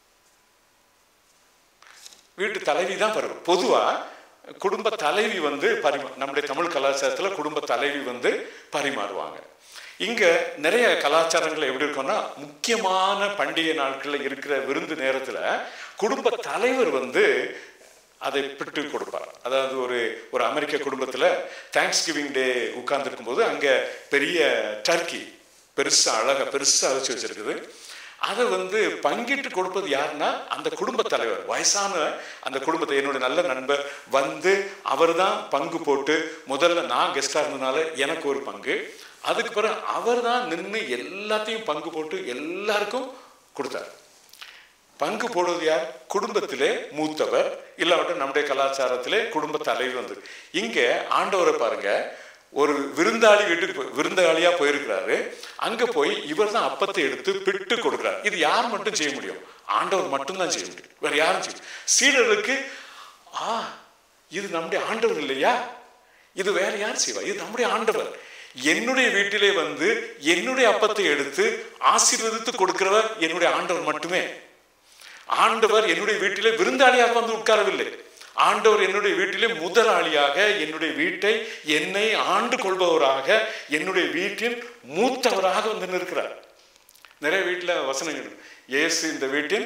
வீட்டு தலைவி தான் பரிமாறும். பொதுவா குடும்ப தலைவி வந்து நம்முடைய தமிழ் கலாச்சாரத்துல குடும்ப தலைவி வந்து பரிமாறுவாங்க. இங்க நிறைய கலாச்சாரங்கள் எப்படி இருக்கும்னா, முக்கியமான பண்டிகை நாட்கள்ல இருக்கிற விருந்து நேரத்துல குடும்ப தலைவர் வந்து அதை பிட்டு கொடுப்பார். அதாவது ஒரு அமெரிக்க குடும்பத்துல தேங்க்ஸ் கிவிங் டே உட்கார்ந்துருக்கும் போது அங்க பெரிய டர்க்கி பெருசாக அழகாக பெருசாக அழைச்சி வச்சிருக்குது. அதை பங்கிட்டு கொடுப்பது யாருன்னா அந்த குடும்ப தலைவர், வயசான அந்த குடும்பத்தை. என்னுடைய நல்ல நண்பர் அவர் தான் பங்கு போட்டு, முதல்ல நான் கெஸ்டாக இருந்ததுனால எனக்கு ஒரு பங்கு, அதுக்கு பிறகு அவர் தான் நின்று எல்லாத்தையும் பங்கு போட்டு எல்லாருக்கும் கொடுத்தார். பங்கு போடுவது யார்? குடும்பத்திலே மூத்தவர், இல்லாவிட்ட நம்முடைய கலாச்சாரத்திலே குடும்ப தலைவர். இங்கே ஆண்டவரை பாருங்க, ஒரு விருந்தாளி வீட்டுக்கு விருந்தாளியா போயிருக்கிறாரு. அங்க போய் இவர் தான் அப்பத்தை எடுத்து பிட்டு கொடுக்கிறார். இது யார் மட்டும் செய்ய முடியும்? ஆண்டவர் மட்டும்தான் செய்ய முடியும், வேற யாரும் செய்யும். சீடர்களுக்கு இது நம்முடைய ஆண்டவர் இல்லையா, இது வேற யார் செய்வா, இது நம்முடைய ஆண்டவர். என்னுடைய வீட்டிலே என்னுடைய அப்பத்தை எடுத்து ஆசீர்வதித்து கொடுக்கிறவர் என்னுடைய ஆண்டவர் மட்டுமே. ஆண்டவர் என்னுடைய வீட்டிலே விருந்தாளியாக உட்காரவில்லை. ஆண்டவர் என்னுடைய வீட்டிலே முதலாளியாக, என்னுடைய வீட்டை என்னை ஆண்டு கொள்பவராக, என்னுடைய வீட்டின் மூத்தவராக நிற்கிறார். நிறைய வீட்டில் வசனங்கள், இயேசு இந்த வீட்டின்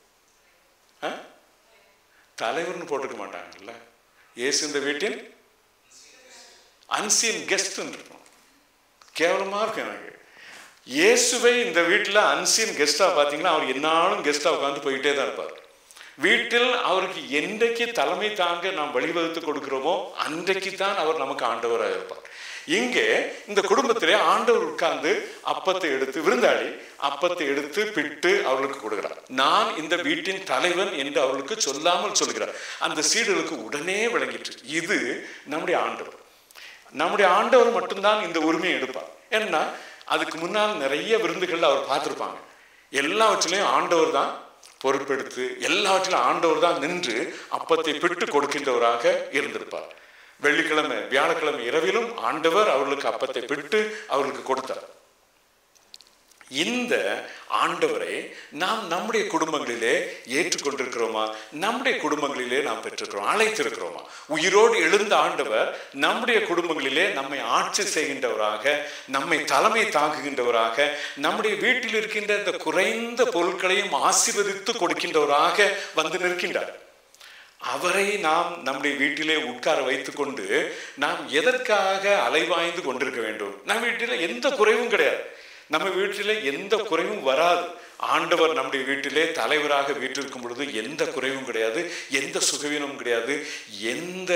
தலைவர்னு போட்டுக்க மாட்டாங்கல்ல, இயேசு இந்த வீட்டின் அன்சீன் கெஸ்ட் இருக்கும். கேவலமா இருக்கும் எனக்கு. இயேசுவை இந்த வீட்டில் அன்சீன் கெஸ்டா பார்த்தீங்கன்னா, அவர் என்னாலும் கெஸ்டா உட்காந்து போயிட்டே தான் இருப்பார். வீட்டில் அவருக்கு என்றைக்கு தலைமை தாங்க நாம் வழிவகுத்து கொடுக்கிறோமோ அன்றைக்கு தான் அவர் நமக்கு ஆண்டவராக இருப்பார். இங்கே இந்த குடும்பத்திலே ஆண்டவர் உட்கார்ந்து அப்பத்தை எடுத்து, விருந்தாளி அப்பத்தை எடுத்து பிட்டு அவர்களுக்கு கொடுக்கிறார். நான் இந்த வீட்டின் தலைவன் என்று அவர்களுக்கு சொல்லாமல் சொல்கிறார். அந்த சீடர்களுக்கு உடனே விளங்கிற்று, இது நம்முடைய ஆண்டவர். நம்முடைய ஆண்டவர் மட்டும்தான் இந்த உரிமையை எடுப்பார். ஏன்னா அதுக்கு முன்னால் நிறைய விருந்துகள் அவர் பார்த்திருப்பாங்க. எல்லாவற்றிலையும் ஆண்டவர் தான் பொறுப்பெடுத்து, எல்லாவற்றிலும் ஆண்டவர் தான் நின்று அப்பத்தை பிட்டு கொடுக்கின்றவராக இருந்திருப்பார். வெள்ளிக்கிழமை வியாழக்கிழமை இரவிலும் ஆண்டவர் அவர்களுக்கு அப்பத்தை பிட்டு அவர்களுக்கு கொடுத்தார். இந்த ஆண்டவரை நாம் நம்முடைய குடும்பங்களிலே ஏற்றுக்கொண்டிருக்கிறோமா? நம்முடைய குடும்பங்களிலே நாம் பெற்றிருக்கிறோம், அழைத்திருக்கிறோமா? உயிரோடு எழுந்த ஆண்டவர் நம்முடைய குடும்பங்களிலே நம்மை ஆட்சி செய்கின்றவராக, நம்மை தலைமை தாங்குகின்றவராக, நம்முடைய வீட்டில் இருக்கின்ற இந்த குறைந்த பொருட்களையும் ஆசீர்வதித்து கொடுக்கின்றவராக நிற்கின்றார். அவரை நாம் நம்முடைய வீட்டிலே உட்கார வைத்துக் கொண்டு நாம் எதற்காக அலைவாய்ந்து கொண்டிருக்க வேண்டும்? நம் வீட்டில் எந்த குறைவும் கிடையாது, நம்ம வீட்டிலே எந்த குறைவும் வராது. ஆண்டவர் நம்முடைய வீட்டிலே தலைவராக வீட்டிருக்கும் பொழுது எந்த குறைவும் கிடையாது, எந்த சுகவீனமும் கிடையாது, எந்த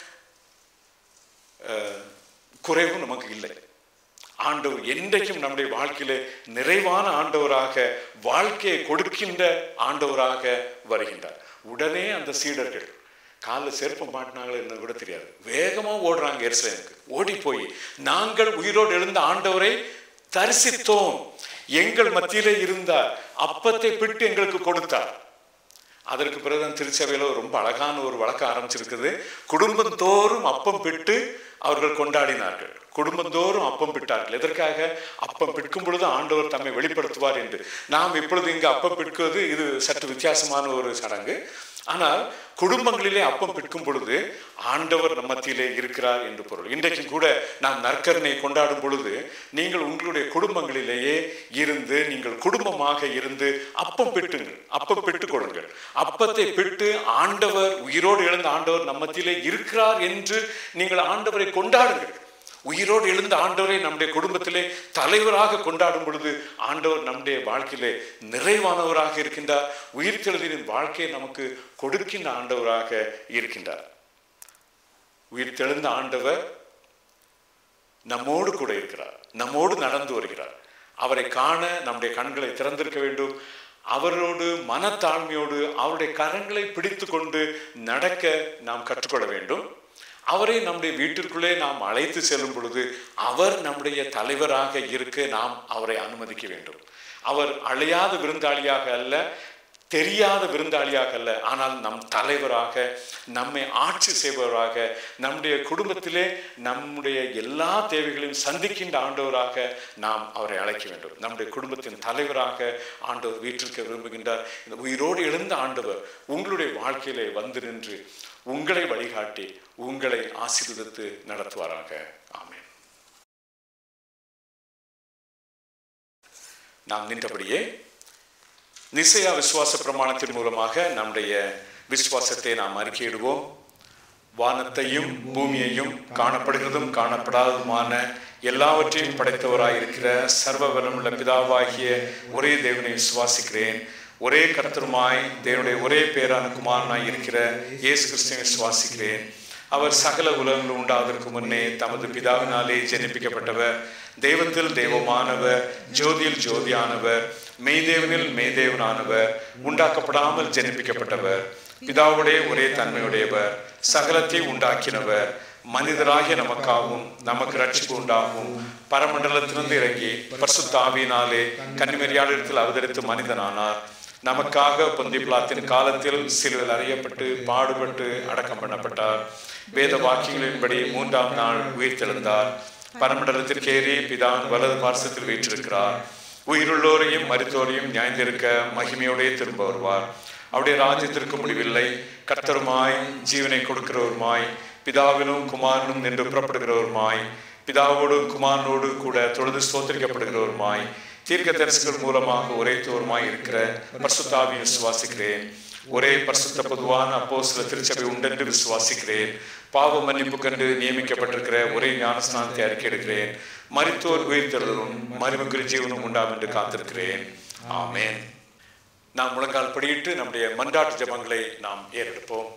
குறைவும் நமக்கு இல்லை. ஆண்டவர் என்றைக்கும் நம்முடைய வாழ்க்கையிலே நிறைவான ஆண்டவராக, வாழ்க்கையை கொடுக்கின்ற ஆண்டவராக வருகின்றார். உடனே அந்த சீடர்கள் காலில் செருப்பம் மாட்டினாங்களோ என்ன கூட தெரியாது, வேகமா ஓடுறாங்க எருசலேமுக்கு. ஓடி போய், நாங்கள் உயிரோடு எழுந்த ஆண்டவரை தரிசித்தோம், எங்கள் மத்தியிலே இருந்தார், அப்பத்தை பிட்டு எங்களுக்கு கொடுத்தார். அதற்கு பிறகுதான் திருச்சபையில ரொம்ப அழகான ஒரு வழக்கம் ஆரம்பிச்சிருக்குது. குடும்பந்தோறும் அப்பம் பிட்டு அவர்கள் கொண்டாடினார்கள். குடும்பந்தோறும் அப்பம் பிட்டார்கள். எதற்காக? அப்பம் பிற்கும் பொழுது ஆண்டவர் தம்மை வெளிப்படுத்துவார் என்று. நாம் இப்பொழுது இங்கு அப்பம் பிற்குவது இது சற்று வித்தியாசமான ஒரு சடங்கு. ஆனால் குடும்பங்களிலே அப்பம் பிற்கும் பொழுது ஆண்டவர் நம்ம மத்தியிலே இருக்கிறார் என்று பொருள். இன்றைக்கும் கூட நாம் நற்கருணை கொண்டாடும் பொழுது நீங்கள் உங்களுடைய குடும்பங்களிலேயே இருந்து, நீங்கள் குடும்பமாக இருந்து அப்பம் பிட்டுங்கள், அப்பம் பிட்டுக் கொள்ளுங்கள். அப்பத்தை பிட்டு ஆண்டவர், உயிரோடு எழுந்த ஆண்டவர் நம்ம மத்தியிலே இருக்கிறார் என்று நீங்கள் ஆண்டவரை கொண்டாடுங்கள். உயிரோடு எழுந்த ஆண்டவரை நம்முடைய குடும்பத்திலே தலைவராக கொண்டாடும் பொழுது ஆண்டவர் நம்முடைய வாழ்க்கையிலே நிறைவானவராக இருக்கின்றார். உயிர்த்தெழுதலின் வாழ்க்கையை நமக்கு கொடுக்கின்ற ஆண்டவராக இருக்கின்றார். உயிர்த்தெழுந்த ஆண்டவர் நம்மோடு கூட இருக்கிறார், நம்மோடு நடந்து வருகிறார். அவரை காண நம்முடைய கண்களை திறந்திருக்க வேண்டும். அவரோடு மனத்தாழ்மையோடு அவருடைய கரங்களை பிடித்து கொண்டு நடக்க நாம் கற்றுக்கொள்ள வேண்டும். அவரை நம்முடைய வீட்டிற்குள்ளே நாம் அழைத்து செல்லும் பொழுது அவர் நம்முடைய தலைவராக இருக்க நாம் அவரை அனுமதிக்க வேண்டும். அவர் அழையாத விருந்தாளியாக அல்ல, தெரியாத விருந்தாளியாக அல்ல, ஆனால் நம் தலைவராக, நம்மை ஆட்சி செய்பவராக, நம்முடைய குடும்பத்திலே நம்முடைய எல்லா தேவைகளையும் சந்திக்கின்ற ஆண்டவராக நாம் அவரை அழைக்க வேண்டும். நம்முடைய குடும்பத்தின் தலைவராக ஆண்டவர் வீட்டிற்கு விரும்புகின்றார். இந்த உயிரோடு எழுந்த ஆண்டவர் உங்களுடைய வாழ்க்கையிலே வந்து நின்று உங்களை வழிகாட்டி உங்களை ஆசீர்வதித்து நடத்துவாராக. ஆமென். நாம் நின்றபடியே நிசையா விசுவாச பிரமாணத்தின் மூலமாக நம்முடைய விசுவாசத்தை நாம் அறிக்கையிடுவோம். வானத்தையும் பூமியையும் காணப்படுகிறதும் காணப்படாததுமான எல்லாவற்றையும் படைத்தவராயிருக்கிற சர்வ வல்லமுள்ள பிதாவாகிய ஒரே தேவனை விசுவாசிக்கிறேன். ஒரே கர்த்தருமாய் தேவனுடைய ஒரே பேரான குமாரனாய் இருக்கிற இயேசு கிறிஸ்துவை விசுவாசிக்கிறேன். அவர் சகல உலகங்களும் உண்டாவதற்கு முன்னே தமது பிதாவினாலே ஜெனிப்பிக்கப்பட்டவர், தெய்வத்தில் தெய்வமானவர், ஜோதியில் ஜோதியானவர், மெய்தேவனில் மெய்தேவனானவர், உண்டாக்கப்படாமல் ஜெனிப்பிக்கப்பட்டவர், பிதாவுடைய ஒரே தன்மையுடையவர், சகலத்தை உண்டாக்கினவர், மனிதராகிய நமக்காகவும் நமக்கு ரட்சிப்பு உண்டாகவும் பரமண்டலத்திலிருந்து இறங்கி பரிசுத்த ஆவியினாலே கன்னிமரியாளிடத்தில் அவதரித்து மனிதனானார். நமக்காக பொந்திய பிலாத்தின் காலத்தில் சிலுவையில் அறையப்பட்டு பாடுபட்டு அடக்கம் பண்ணப்பட்டார். வேத வாக்கியங்களின்படி 3ஆம் நாள் உயிர்த்தெழுந்தார். பரமண்டலத்திற்கு ஏறி பிதான் வலது பார்சத்தில் வீற்றிருக்கிறார். உயிருள்ளோரையும் மரித்தோரையும் நியாயந்திருக்க மகிமையோடே திரும்ப வருவார். அவருடைய ராஜ்யத்திற்கு முடிவில்லை. கர்த்தருமாய் ஜீவனை கொடுக்கிறவருமாய் பிதாவிலும் குமாரனும் நின்று புறப்படுகிறவருமாய் பிதாவோடும் குமாரனோடு கூட தொழுது ஸ்தோத்திரிக்கப்படுகிறவருமாய் தீர்க்க தரிசிகள் மூலமாக உரைத்தோருமாய் இருக்கிற பரிசுத்த ஆவியை விசுவாசிக்கிறேன். ஒரே பரிசுத்த பொதுவான அப்போஸ்தல திருச்சபை உண்டென்று விசுவாசிக்கிறேன். பாவ மன்னிப்பு கண்டு நியமிக்கப்பட்டிருக்கிற ஒரே ஞானஸ்நானத்தை அறிக்கையிடுகிறேன். மரித்தோர் உயிர்த்தெழுதலும் மறுமைக்குரிய ஜீவனும் உண்டாம் என்று காத்திருக்கிறேன். ஆமேன். நாம் முழங்கால் படியிட்டு நம்முடைய மன்றாட்டு ஜெபங்களை நாம் ஏறெடுப்போம்.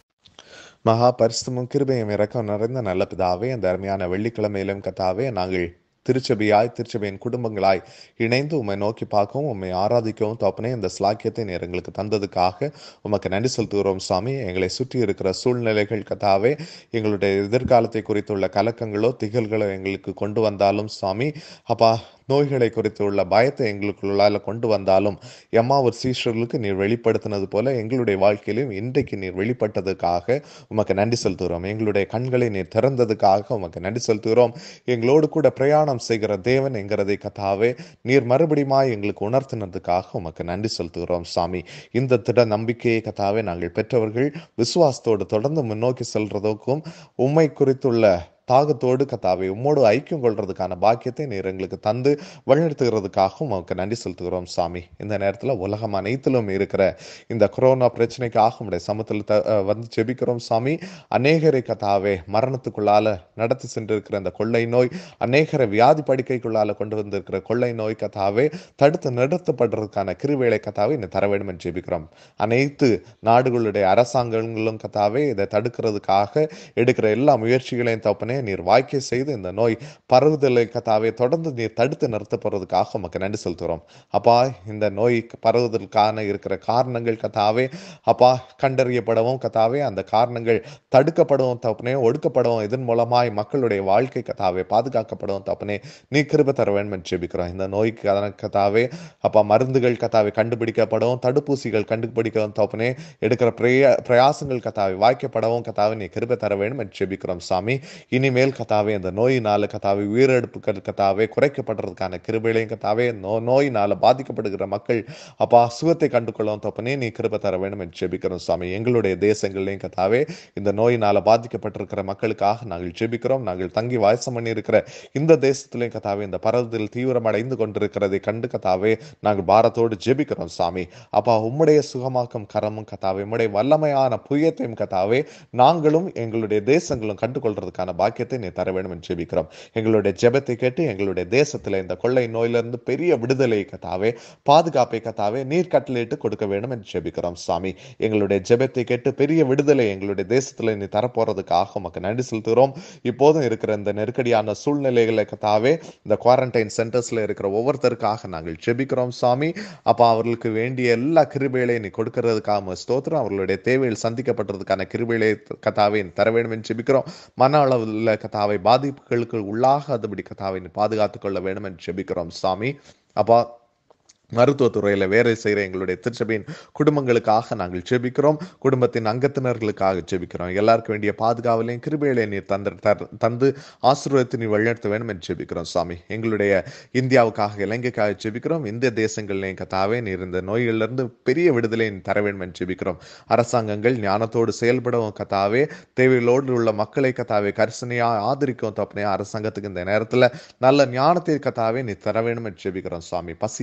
மகா பரிசுத்தமும் கிருபையும் இரக்கம் நிறைந்த நல்ல பிதாவே, அந்த அருமையான வெள்ளிக்கிழமையிலும் கத்தாவே நாங்கள் திருச்சபையின் குடும்பங்களாய் இணைந்து உம்மை நோக்கி பார்க்கவும் உம்மை ஆராதிக்கவும் தோப்பனே இந்த ஸ்லாக்கியத்தை நீர் எங்களுக்கு தந்ததுக்காக உமக்கு நன்றி செலுத்துகிறோம் சுவாமி. எங்களை சுற்றி இருக்கிற சூழ்நிலைகள் கத்தாவே எங்களுடைய எதிர்காலத்தை குறித்துள்ள கலக்கங்களோ திகழ்களோ எங்களுக்கு கொண்டு வந்தாலும் சுவாமி அப்பா, நோய்களை குறித்து உள்ள பயத்தை எங்களுக்குள்ளால கொண்டு வந்தாலும் எம்மாவூர் சீஷர்களுக்கு நீர் வெளிப்படுத்தினது போல எங்களுடைய வாழ்க்கையிலும் இன்றைக்கு நீர் வெளிப்பட்டதுக்காக உமக்கு நன்றி செலுத்துகிறோம். எங்களுடைய கண்களை நீர் திறந்ததுக்காக உமக்கு நன்றி செலுத்துகிறோம். எங்களோடு கூட பிரயாணம் செய்கிற தேவன் என்கிறதை கத்தாவே நீர் மறுபடியுமாய் எங்களுக்கு உணர்த்தினதுக்காக உமக்கு நன்றி செலுத்துகிறோம் சாமி. இந்த திட நம்பிக்கையை கத்தாவே நாங்கள் பெற்றவர்கள் விசுவாசத்தோடு தொடர்ந்து முன்னோக்கி செல்றதுக்கும் உம்மை குறித்துள்ள தாகத்தோடு கத்தாவே உம்மோடு ஐக்கியம் கொள்றதுக்கான பாக்கியத்தை நீர் எங்களுக்கு தந்து வழிநடத்துகிறதுக்காகவும் அவருக்கு நன்றி செலுத்துகிறோம் சாமி. இந்த நேரத்தில் உலகம் அனைத்திலும் இருக்கிற இந்த கொரோனா பிரச்சனைக்காக உடைய சமூகத்தில் வந்து ஜெபிக்கிறோம் சாமி. அநேகரை கத்தாவே மரணத்துக்குள்ளால நடத்தி சென்றிருக்கிற இந்த கொள்ளை நோய், அநேகரை வியாதி படுக்கைக்குள்ளால கொண்டு வந்திருக்கிற கொள்ளை நோய் கத்தாவே தடுத்து நிறுத்தப்படுறதுக்கான கிருவேளை கத்தாவே இன்னும் தர வேண்டும் என்று ஜெபிக்கிறோம். அனைத்து நாடுகளுடைய அரசாங்கங்களும் கத்தாவே இதை தடுக்கிறதுக்காக எடுக்கிற எல்லா முயற்சிகளையும் தப்பனே நீர் வாய்க்கை செய்து இந்த நோய் பரவுதலை கத்தாவே தொடர்ந்து நீர் தடுத்து நிறுத்தப்படுறதுக்காக உமக்கு நன்றி செலுத்துகிறோம். அப்பா, இந்த நோய் பரவுதலுக்கான இருக்கிற காரணங்கள் கத்தாவே அப்பா கண்டறியப்படவும் கத்தாவே அந்த காரணங்கள் தடுக்கப்படவும் தப்புனே ஒடுக்கப்படவும் இதன் மூலமாய் மக்களுடைய வாழ்க்கை கத்தாவே பாதுகாக்கப்படவும் தப்புனே நீ கிருபை தர வேண்டும் என்று ஜெபிக்கிறோம். இந்த நோய்க்கு கத்தாவே அப்பா மருந்துகள் கத்தாவே கண்டுபிடிக்கப்படவும் தடுப்பூசிகள் கண்டுபிடிக்கவும் தப்புனே எடுக்கிற பிரயாசங்கள் கத்தாவே வாய்க்கப்படவும் கத்தாவே நீ கிருபை தர வேண்டும் என்று ஜெபிக்கிறோம் சாமி. இனிமேல் கத்தாவே அந்த நோயினால கத்தாவே உயிரிழப்புகள் கத்தாவே குறைக்கப்படுறதுக்கான கிருபைகளையும் கத்தாவே நோயினால பாதிக்கப்படுகிற மக்கள் அப்பா சுகத்தை கண்டுகொள்ளவும் தப்பனே நீ கிருபை தர வேண்டும் என்று ஜெபிக்கிறோம் சாமி. எங்களுடைய தேசங்களையும் கத்தாவே இந்த நோயினால பாதிக்கப்பட்டிருக்கிற மக்களுக்காக நாங்கள் ஜெபிக்கிறோம். நாங்கள் தங்கி வாசம் பண்ணி இருக்கிற இந்த தேசத்திலையும் கத்தாவே இந்த பரவதில் தீவிரமடைந்து கொண்டிருக்கிறதை கண்டு கத்தாவே நாங்கள் பாரத்தோடு ஜெபிக்கிறோம் சாமி. அப்பா உம்முடைய சுகமாக்கும் கரமும் கத்தாவே உம்முடைய வல்லமையான புயத்தையும் கத்தாவே நாங்களும் எங்களுடைய தேசங்களும் கண்டுகொள்றதுக்கான பாக்கியத்தை நீ தர வேண்டும் என்று ஜெபிக்கிறோம். எங்களுடைய ஜெபத்தை கேட்டு எங்களுடைய தேசத்துல இந்த கொள்ளை நோயிலிருந்து பெரிய விடுதலை கத்தாவே பாதுகாப்பை கத்தாவே நீர் கட்டளையிட்டு கொடுக்க வேண்டும் என்று ஜெபிக்கிறோம் சாமி. எங்களுடைய ஜெபத்தை கேட்டு பெரிய விடுதலை எங்களுடைய தேசத்துல நீ தரப்போறதுக்காக உமக்கு நன்றி செலுத்துகிறோம். இப்போதும் இருக்கிற இந்த நெருக்கடியான சூழ்நிலைகளை கத்தாவே இந்த குவாரண்டைன் சென்டர்ஸ்ல இருக்கிற ஒவ்வொருத்தருக்காக நாங்கள் ஜெபிக்கிறோம் சாமி. அப்ப அவர்களுக்கு வேண்டிய எல்லா கிருபைகளையும் நீ கொடுக்கிறதுக்காக ஸ்தோத்திரம். அவர்களுடைய தேவைகள் சந்திக்கப்பட்டதுக்கான கிருபைகளை கத்தாவே தர வேண்டும் என்று ஜெபிக்கிறோம். மன அளவில் கத்தாவை பாதிப்புகளுக்கு உள்ளாகாதபடி கத்தாவை பாதுகாத்துக் கொள்ள வேண்டும் என்று ஜெபிக்கிறோம் சாமி. அப்பா மருத்துவத்துறையில் வேலை செய்கிற எங்களுடைய திருச்சபையின் குடும்பங்களுக்காக நாங்கள் ஜெபிக்கிறோம். குடும்பத்தின் அங்கத்தினர்களுக்காக ஜெபிக்கிறோம். எல்லாருக்கும் வேண்டிய பாதுகாவலையும் கிருபைகளையும் நீர் தந்து ஆசீர்வாதத்தை நீ வழிநடத்த வேண்டும் என்று ஜெபிக்கிறோம் சாமி. எங்களுடைய இந்தியாவுக்காக இலங்கைக்காக ஜெபிக்கிறோம். இந்திய தேசங்களையும் கத்தாவே நீர் இந்த நோய்களிலிருந்து பெரிய விடுதலை தர வேண்டும் என்று ஜெபிக்கிறோம். அரசாங்கங்கள் ஞானத்தோடு செயல்படவும் கத்தாவே தேவைகளோடு உள்ள மக்களை கத்தாவே கரிசனையாக ஆதரிக்கவும் தப்புனே அரசாங்கத்துக்கு இந்த நேரத்தில் நல்ல ஞானத்தை கத்தாவே நீ தர வேண்டும் என்று ஜெபிக்கிறோம் சாமி. பசியினால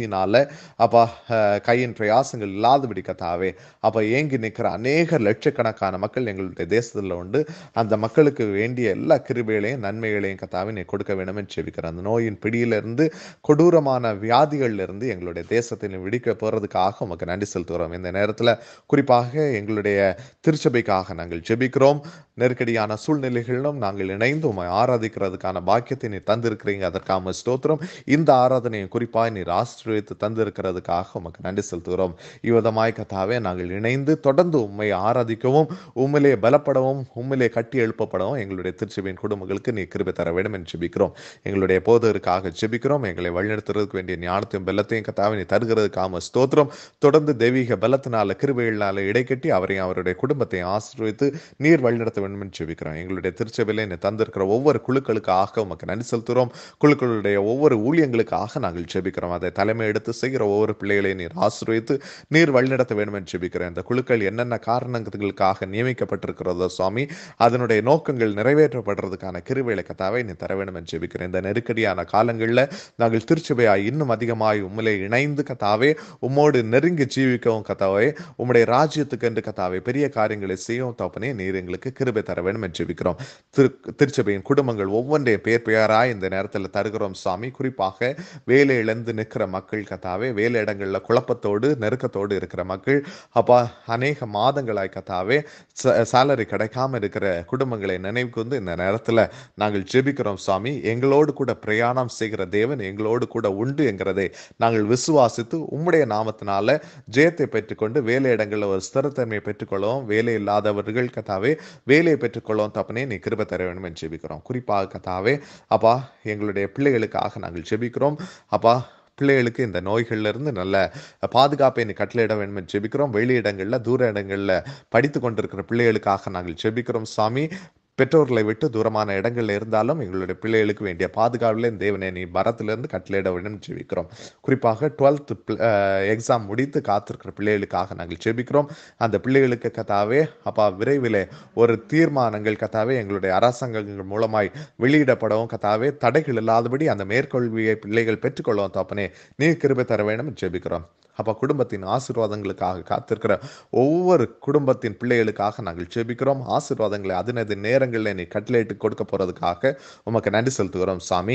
அப்பா கையின் பிரயாசங்கள் இல்லாதபடி கத்தாவே அப்ப ஏங்கி நிற்கிற அநேக லட்சக்கணக்கான மக்கள் எங்களுடைய தேசத்துல உண்டு. அந்த மக்களுக்கு வேண்டிய எல்லா கிருபைகளையும் நன்மைகளையும் கத்தாவே நீ கொடுக்க வேண்டும் என்று ஜெபிக்கிறேன். அந்த நோயின் பிடியிலிருந்து கொடூரமான வியாதிகள்ல இருந்து எங்களுடைய தேசத்தை விடுவிக்க போறதுக்காக உமக்கு நன்றி செலுத்துகிறோம். இந்த நேரத்துல குறிப்பாக எங்களுடைய திருச்சபைக்காக நாங்கள் ஜெபிக்கிறோம். நெருக்கடியான சூழ்நிலைகளிலும் நாங்கள் இணைந்து உம்மை ஆராதிக்கிறதுக்கான பாக்கியத்தை நீ தந்திருக்கிறீங்க, அதற்காக ஸ்தோத்திரம். இந்த ஆராதனையை குறிப்பாக நீர் ஆசீர்வதித்து தந்திருக்கிறதுக்காக உமக்கு நன்றி செலுத்துகிறோம். இவ்விதமாய் கத்தாவே நாங்கள் இணைந்து தொடர்ந்து உம்மை ஆராதிக்கவும் உம்மிலே பலப்படவும் உம்மிலே கட்டி எழுப்பப்படவும் எங்களுடைய திருச்சபையின் குடும்பங்களுக்கு நீ கிருபை தர வேண்டும் என்று ஜெபிக்கிறோம். எங்களுடைய போதருக்காக ஜெபிக்கிறோம். எங்களை வழிநடத்துறதுக்கு வேண்டிய ஞானத்தையும் பலத்தையும் கத்தாவே நீ தருகிறதுக்காக ஸ்தோத்திரம். தொடர்ந்து தெய்வீக பலத்தினால கிருபைகளால இடைக்கட்டி அவரையும் அவருடைய குடும்பத்தை ஆசீர்வதித்து நீர் வழிநடத்த வேண்டும் என்று ஜெபிக்கிறோம். எங்களுடைய திருச்சபையில நீ தந்திருக்கிற ஒவ்வொரு குழுக்களுக்காக உமக்கு நன்றி செலுத்துகிறோம். குழுக்களுடைய ஒவ்வொரு ஊழியங்களுக்காக நாங்கள் ஜெபிக்கிறோம். அதை தலைமை எடுத்து செய்கிற ஒவ்வொரு பிள்ளைகளையும் நீர் ஆசீர்வதித்து நீர் வழிநடத்த வேண்டும் என்று ஜெபிக்கிறேன். இந்த குழுக்கள் என்னென்ன காரணங்களுக்காக நியமிக்கப்பட்டிருக்கிறதோ சுவாமி, அதனுடைய நோக்கங்கள் நிறைவேற்றப்படுறதுக்கான கிருபைகளை கத்தாவை நீ தர வேண்டும் என்று ஜெபிக்கிறேன். இந்த நெருக்கடியான காலங்களில் நாங்கள் திருச்சபையாய் இன்னும் அதிகமாய் உம்மிலே இணைந்து கத்தாவே உம்மோடு நெருங்கி ஜீவிக்கவும் கத்தாவே உம்முடைய ராஜ்யத்துக்கு என்று கத்தாவே பெரிய காரியங்களை செய்யவும் தகப்பனே நீர் எங்களுக்கு கிருபை தர வேண்டும் என்று ஜெபிக்கிறோம். திருச்சபையின் குடும்பங்கள் ஒவ்வொன்றையும் பேர் பெயராய் இந்த நேரத்தில் தருகிறோம் சாமி. குறிப்பாக வேலை இழந்து நிற்கிற மக்கள் கத்தாவே, வேலை இடங்கள்ல குழப்பத்தோடு நெருக்கத்தோடு இருக்கிற மக்கள் அப்பா, அநேக மாதங்களாய் கத்தாவே சேலரி கிடைக்காம இருக்கிற குடும்பங்களை நினைவுக்கு வந்து இந்த நேரத்தில் நாங்கள் ஜெபிக்கிறோம் சாமி. எங்களோடு கூட பிரயாணம் செய்கிற தேவன் எங்களோடு கூட உண்டு என்கிறதை நாங்கள் விசுவாசித்து உம்முடைய நாமத்தினால ஜெயத்தை பெற்றுக்கொண்டு வேலை இடங்களில் ஒரு ஸ்திரத்தன்மையை பெற்றுக்கொள்ளவும், வேலை இல்லாதவர்கள் கத்தாவே வேலையை பெற்றுக்கொள்ளவும் தப்பனே நீ கிருபை தர வேண்டும் என்று ஜெபிக்கிறோம். குறிப்பாக கத்தாவே அப்பா எங்களுடைய பிள்ளைகளுக்காக நாங்கள் ஜெபிக்கிறோம். அப்பா பிள்ளைகளுக்கு இந்த நோய்கள்ல இருந்து நல்ல பாதுகாப்பை நீ கட்டளையிட வேண்டும் என்று ஜெபிக்கிறோம். வெளியிடங்கள்ல தூர இடங்கள்ல படித்து கொண்டிருக்கிற பிள்ளைகளுக்காக நாங்கள் ஜெபிக்கிறோம் சாமி. பெற்றோர்களை விட்டு தூரமான இடங்கள்ல இருந்தாலும் எங்களுடைய பிள்ளைகளுக்கு வேண்டிய பாதுகாவல தேவனே நீ பரத்திலிருந்து கட்டளையிட வேண்டும் ஜெபிக்கிறோம். குறிப்பாக 12th எக்ஸாம் முடித்து காத்திருக்கிற பிள்ளைகளுக்காக நாங்கள் ஜெபிக்கிறோம். அந்த பிள்ளைகளுக்கு கத்தாவே அப்பா விரைவில் ஒரு தீர்மானங்கள் கத்தாவே எங்களுடைய அரசாங்கங்கள் மூலமாய் வெளியிடப்படவும் கத்தாவே தடைகள் இல்லாதபடி அந்த மேற்கொள்வியை பிள்ளைகள் பெற்றுக்கொள்ளவும் தப்பனே நீ கிருபை தர வேண்டும் ஜெபிக்கிறோம். அப்ப குடும்பத்தின் ஆசீர்வாதங்களுக்காக காத்திருக்கிற ஒவ்வொரு குடும்பத்தின் பிள்ளைகளுக்காக நாங்கள் ஜெபிக்கிறோம். ஆசீர்வாதங்களை அதனது நேரங்களில் நீ கட்டளையிட்டு கொடுக்க போறதுக்காக உமக்கு நன்றி செலுத்துகிறோம் சாமி.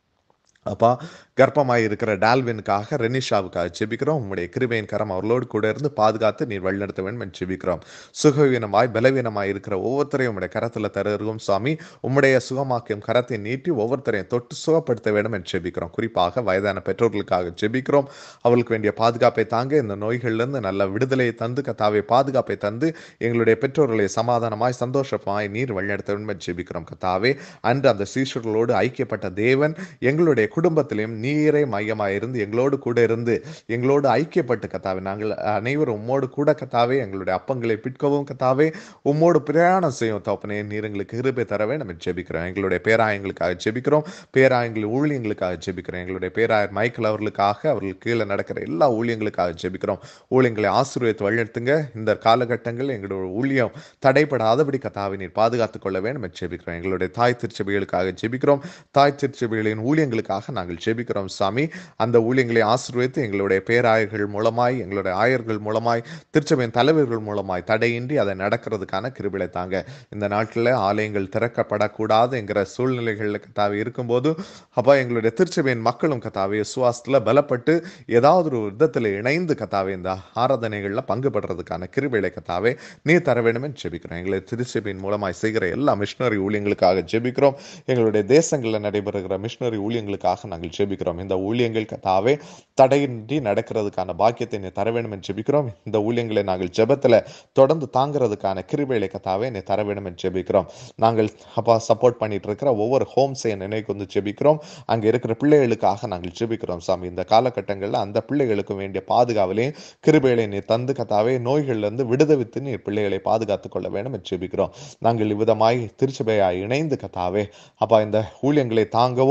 அப்பா கர்ப்பமாய் இருக்கிற டால்வினுக்காக ரெனிஷாவுக்காக ஜெபிக்கிறோம். உம்முடைய கிருபையின் கரம் அவர்களோடு கூட இருந்து பாதுகாத்து நீர் வழிநடத்த வேண்டும் என்று ஜெபிக்கிறோம். சுகவீனமாய் பலவீனமாய் இருக்கிற ஒவ்வொருத்தரையும் உம்முடைய கரத்துல தருகிறோம் சாமி. உம்முடைய சுகமாக்கியும் கரத்தை நீட்டி ஒவ்வொருத்தரையும் தொட்டு சுகப்படுத்த வேண்டும் என்று ஜெபிக்கிறோம். குறிப்பாக வயதான பெற்றோர்களுக்காக ஜெபிக்கிறோம். அவர்களுக்கு வேண்டிய பாதுகாப்பை தாங்க, இந்த நோய்கள்லேருந்து நல்ல விடுதலையை தந்து கத்தாவை பாதுகாப்பை தந்து எங்களுடைய பெற்றோர்களை சமாதானமாய் சந்தோஷமாய் நீர் வழிநடத்த வேண்டும் என்று ஜெபிக்கிறோம். கத்தாவே அன்று அந்த சீஷர்களோடு ஐக்கியப்பட்ட தேவன் எங்களுடைய குடும்பத்திலையும் நீரை மையமாக இருந்து எங்களோடு கூட இருந்து எங்களோடு ஐக்கியப்பட்டு கத்தாவே நாங்கள் அனைவரும் உம்மோடு கூட கத்தாவே எங்களுடைய அப்பங்களை பிற்கவும் கத்தாவே உம்மோடு பிரயாணம் செய்யும் தோப்பனே நீர் எங்களுக்கு கிருபை தரவே நம்ம ஜெபிக்கிறோம். எங்களுடைய பேராயங்களுக்காக ஜெபிக்கிறோம். பேராயங்கள் ஊழியங்களுக்காக ஜெபிக்கிறோம். எங்களுடைய பேராயர் மைக்கேல் அவர்களுக்காக அவர்களுக்கு கீழே நடக்கிற எல்லா ஊழியங்களுக்காக ஜெபிக்கிறோம். ஊழியங்களை ஆசீர்வதித்து வழிநடத்துங்க. இந்த காலகட்டங்கள் எங்களுடைய ஊழியம் தடைபடாதபடி கத்தாவை நீர் பாதுகாத்துக் கொள்ள வேண்டும் என்று ஜெபிக்கிறோம். எங்களுடைய தாய் திருச்சபைகளுக்காக ஜெபிக்கிறோம். தாய் திருச்சபைகளின் ஊழியங்களுக்காக நாங்கள் ஜெபிக்கிறோம் சாமி. அந்த ஊழியங்களை ஆசீர்வதித்து எங்களுடைய பேராயர்கள் மூலமாய் எங்களுடைய ஆயர்கள் மூலமாய் திருச்சபையின் தலைவர்கள் மூலமாய் தடையின்றி அதை நடக்கிறதுக்கான கிருபையை தாங்க. இந்த நாட்டில் ஆலயங்கள் திறக்கப்படக்கூடாது என்கிற சூழ்நிலைகள் கத்தாவே இருக்கும்போது அப்பா எங்களுடைய திருச்சபையின் மக்களும் கத்தாவே விசுவாசத்துல பலப்பட்டு ஏதாவது ஒரு விதத்தில் இணைந்து கத்தாவே இந்த ஆராதனைகள்ல பங்கு படுறதுக்கான கிருபையை கத்தாவே நீ தர வேண்டும் என்று ஜெபிக்கிறோம். எங்களை திருச்சபையின் மூலமாய் செய்கிற எல்லா மிஷனரி ஊழியங்களுக்காக ஜெபிக்கிறோம். எங்களுடைய தேசங்களில் நடைபெறுகிற மிஷனரி ஊழியங்களுக்காக நாங்கள் ஜெபிக்கிறோம். இந்த ஊழியங்கள் கத்தாவே தடையின்றி நடக்கிறதுக்கான பாக்கியத்தை நீ தர வேண்டும் என்று ஜெபிக்கிறோம். இந்த ஊழியங்களை நாங்கள் ஜெபத்துல தொடர்ந்து தாங்கிறதுக்கான கிருபையை கத்தாவே நீ தர வேண்டும் என்று ஜெபிக்கிறோம். நாங்கள் அப்பா சப்போர்ட் பண்ணிட்டு இருக்கிற ஒவ்வொரு ஹோம்ஸை நினைவுக்கு வந்து ஜெபிக்கிறோம். அங்க இருக்கிற பிள்ளைகளுக்காக நாங்கள் ஜெபிக்கிறோம் சாமி. இந்த காலகட்டங்களில் அந்த பிள்ளைகளுக்கு வேண்டிய பாதுகாவலையும் கிருபைகளை நீ தந்து கத்தாவே நோய்கள்ல இருந்து விடுதவித்து நீ பிள்ளைகளை பாதுகாத்துக் கொள்ள வேண்டும் என்று ஜெபிக்கிறோம். நாங்கள் இவ்விதமாய் திருச்சபையாய் இணைந்து கத்தாவே அப்பா இந்த ஊழியங்களை தாங்கவும்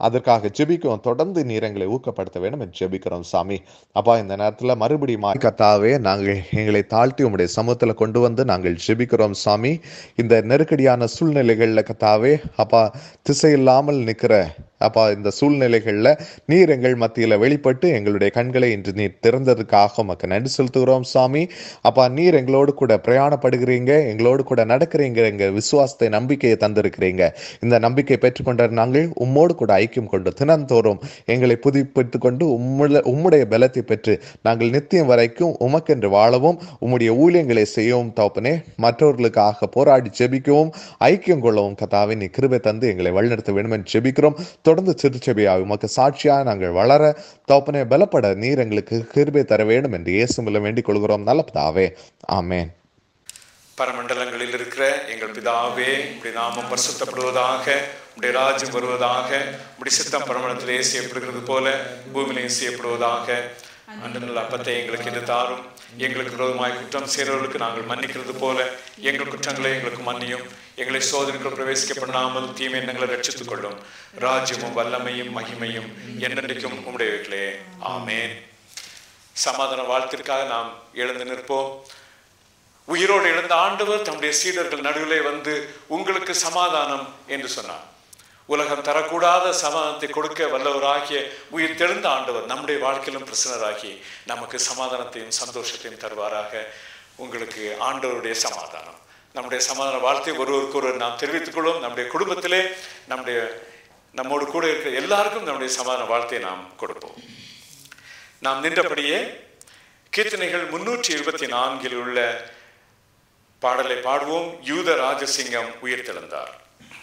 அதற்காக ஜெபிக்கிறோம். தொடர்ந்து நீர் எங்களை ஊக்கப்படுத்த வேண்டும் என்று ஜெபிக்கிறோம் சாமி. அப்பா, இந்த நேரத்தில் மறுபடியும் கர்த்தாவே நாங்கள் எங்களை தாழ்த்தி உம்முடைய சமூகத்தில் கொண்டு வந்து நாங்கள் ஜெபிக்கிறோம் சாமி. இந்த நெருக்கடியான சூழ்நிலைகளில் கர்த்தாவே அப்பா, திசை இல்லாமல் நிற்கிற அப்பா இந்த சூழ்நிலைகளில் நீர் எங்கள் மத்தியில் வெளிப்பட்டு எங்களுடைய கண்களை இன்று நீர் திறந்ததுக்காக உமக்கு நன்றி செலுத்துகிறோம் சாமி. அப்பா, நீர் எங்களோடு கூட பிரயாணப்படுகிறீங்க, எங்களோடு கூட நடக்கிறீங்க, எங்கள் விசுவாசத்தை நம்பிக்கையை தந்திருக்கிறீங்க. இந்த நம்பிக்கை பெற்றுக்கொண்ட நாங்கள் உம்மோடு கூட ஐக்கியம் கொண்டு தினந்தோறும் எங்களை புதுப்பித்து கொண்டு உம்முடைய பலத்தை பெற்று நாங்கள் நித்தியம் வரைக்கும் உமக்கென்று வாழவும் உம்முடைய ஊழியங்களை செய்யவும் தகப்பனே, மற்றவர்களுக்காக போராடி ஜெபிக்கவும் ஐக்கியம் கொள்ளவும் கர்த்தாவே நீ கிருபை தந்து எங்களை வழிநடத்த வேண்டும் என்று ஜெபிக்கிறோம். தொடர்ந்து திருச்சபையாக உமக்கு சாட்சியாக நாங்கள் வளர தகப்பனே பலப்பட நீர் எங்களுக்கு கிருபை தர வேண்டும் என்று இயேசுவில் வேண்டிக் கொள்கிறோம் நல்ல பிதாவே, ஆமென். பரமண்டலங்களில் இருக்கிற எங்கள் பிதாவே, உம்முடைய நாமம் பரிசுத்தப்படுவதாக, உம்முடைய ராஜ்யம் வருவதாக, உம்முடைய சித்தம் பரமண்டலத்திலே செய்யப்படுகிறது போல பூமியிலையும் செய்யப்படுவதாக. அன்று அப்பத்தை எங்களுக்கு என்று தாரும். எங்களுக்கு விரோதமாய் குற்றம் செய்கிறவர்களுக்கு நாங்கள் மன்னிக்கிறது போல எங்கள் குற்றங்களை எங்களுக்கு மன்னியும். எங்களை சோதனைக்குள் பிரவேசிக்க பண்ணாமல் தீமை எண்ணங்களை ரட்சித்துக் கொள்ளும். ராஜ்யமும் வல்லமையும் மகிமையும் என்னென்றைக்கும் உம்முடையவர்களே, ஆமென். சமாதான வாழ்த்திற்காக நாம் எழுந்து நிற்போம். உயிரோடு எழுந்த ஆண்டவர் தம்முடைய சீடர்கள் நடுவிலே வந்து உங்களுக்கு சமாதானம் என்று சொன்னார். உலகம் தரக்கூடாத சமாதானத்தை கொடுக்க வல்லவராகிய உயிர் தெழுந்த ஆண்டவர் நம்முடைய வாழ்க்கையிலும் பிரசன்னராகி நமக்கு சமாதானத்தையும் சந்தோஷத்தையும் தருவாராக. உங்களுக்கு ஆண்டவருடைய சமாதானம். நம்முடைய சமாதான வாழ்த்தை ஒருவருக்கொருவர் நாம் தெரிவித்துக் கொள்வோம். நம்முடைய குடும்பத்திலே நம்மோடு கூட இருக்கிற எல்லாருக்கும் நம்முடைய சமாதான வாழ்த்தையை நாம் கொடுப்போம். நாம் நின்றபடியே கீர்த்தனைகள் 324 உள்ள பாடலை பாடுவோம். யூத ராஜசிங்கம் உயிர் தெழுந்தார்.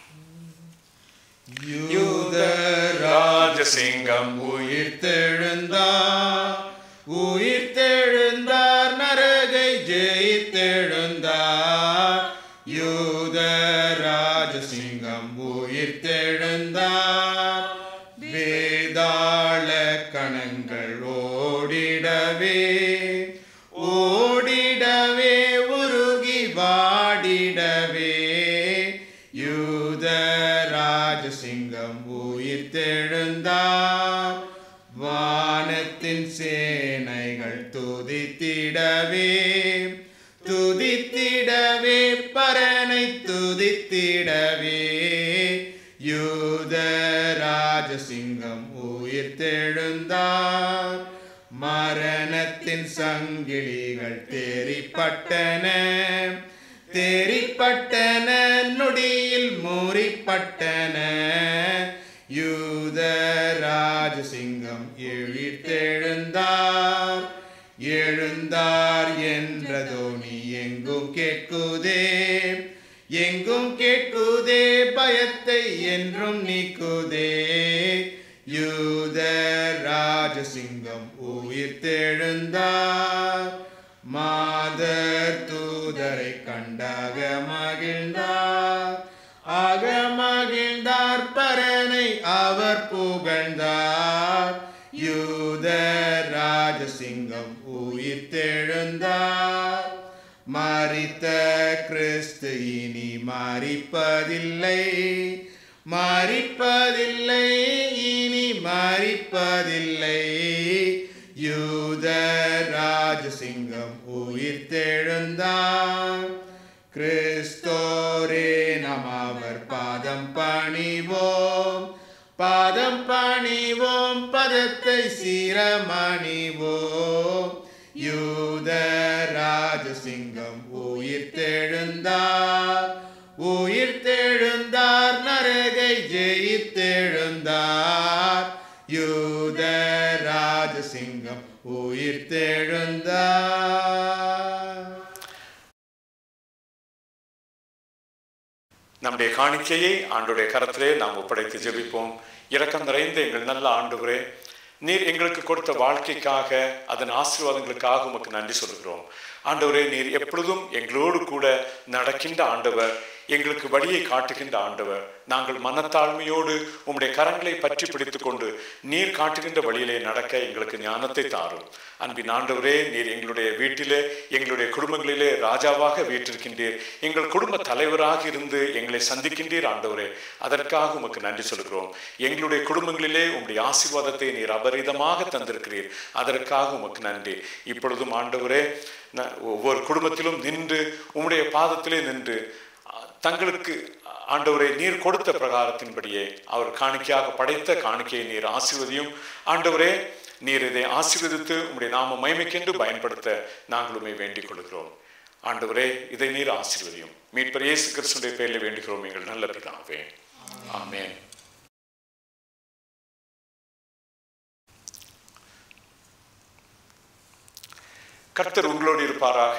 யூத ராஜசிங்கம் உயிர் தெழுந்தார், உயிர் தெழுந்தார், நரகை ஜெயித்தெழுந்தார். யூத ராஜசிங்கம் உயிர் தெழுந்தார். வேதாள கணங்கள் ஓடிடவே ஓடிடவே உருகி வாடிடவே யூத ராஜசிங்கம் உயிர் தெழுந்தார். வானத்தின் சேனைகள் துதித்திடவே துதித்திடவே பரனை துதித்திடவே யூத ராஜசிங்கம் உயிர் தெழுந்தார். மரணத்தின் சங்கிலிகள் தெரிப்பட்டன தெரிப்பட்டன, நொடியில் முறிப்பட்டன. யூத ராஜசிங்கம் எழுந்தெழுந்தார். எழுந்தார் என்ற தோனி எங்கும் கேட்குதே, எங்கும் கேட்குதே, பயத்தை என்றும் நீக்குதே. யூத ராஜசிங்கம் உயிர் தெழுந்தார். மாதர் தூதரை கண்டாக மகிழ்ந்தார், ஆக மகிழ்ந்தார், பரனை அவர் புகழ்ந்தார். யூத ராஜசிங்கம் உயிர் தெழுந்தார். மரித்த கிறிஸ்து இனி மரிப்பதில்லை, மரிப்பதில்லை, இனி மரிப்பதில்லை. யூத ராஜசிங்கம் உயிர் தெழுந்தார். கிறிஸ்தோரே நாம் அவர் பாதம் பணிவோம், பாதம் பணிவோம், பதத்தை சிரமணிவோம். யூத ராஜசிங்கம் உயிர் தெழுந்தார், உயிர் தெழுந்தார், நரகை ஜெயித்தெழுந்தார். யூத ராஜசிங்கம் உயிர் தெழுந்தார். நம்முடைய காணிக்கையை ஆண்டவருடைய கரத்திலே நாம் ஒப்படைத்து ஜெபிப்போம். இரக்கம் நிறைந்த எங்கள் நல்ல ஆண்டவரே, நீர் எங்களுக்கு கொடுத்த வாழ்க்கைக்காக, அதன் ஆசீர்வாதங்களுக்காக உமக்கு நன்றி சொல்கிறோம். ஆண்டவரே, நீர் எப்பொழுதும் எங்களோடு கூட நடக்கின்ற ஆண்டவர். எங்களுக்கு வழியை காட்டுகின்ற ஆண்டவர். நாங்கள் மனத்தாழ்மையோடு உம்முடைய கரங்களை பற்றி பிடித்து கொண்டு நீர் காட்டுகின்ற வழியிலே நடக்க எங்களுக்கு ஞானத்தை தாரும். அன்பின் ஆண்டவரே, நீர் எங்களுடைய வீட்டிலே எங்களுடைய குடும்பங்களிலே ராஜாவாக வீற்றிருக்கின்றீர். எங்கள் குடும்ப தலைவராக இருந்து எங்களை சந்திக்கின்றீர் ஆண்டவரே. அதற்காக உமக்கு நன்றி சொல்கிறோம். எங்களுடைய குடும்பங்களிலே உம்முடைய ஆசீர்வாதத்தை நீர் அபரிதமாக தந்திருக்கிறீர். அதற்காக உமக்கு நன்றி. இப்பொழுதும் ஆண்டவரே, ஒவ்வொரு குடும்பத்திலும் நின்று உம்முடைய பாதத்திலே நின்று தங்களுக்கு ஆண்டவரை நீர் கொடுத்த பிரகாரத்தின்படியே அவர் காணிக்கையாக படைத்த காணிக்கையை நீர் ஆசீர்வதியும். ஆண்டவரே, நீர் இதை ஆசீர்வதித்து உம்முடைய நாம மகிமைக்கென்று பயன்படுத்த நாங்களுமே வேண்டிக் கொள்கிறோம். ஆண்டவரே, இதை நீர் ஆசீர்வதியும். மீட்பர் இயேசு கிறிஸ்துவின் பெயரில் வேண்டுகிறோம் எங்கள் நல்ல பிதாவே. ஆமென். கர்த்தர் உங்களோடு இருப்பாராக.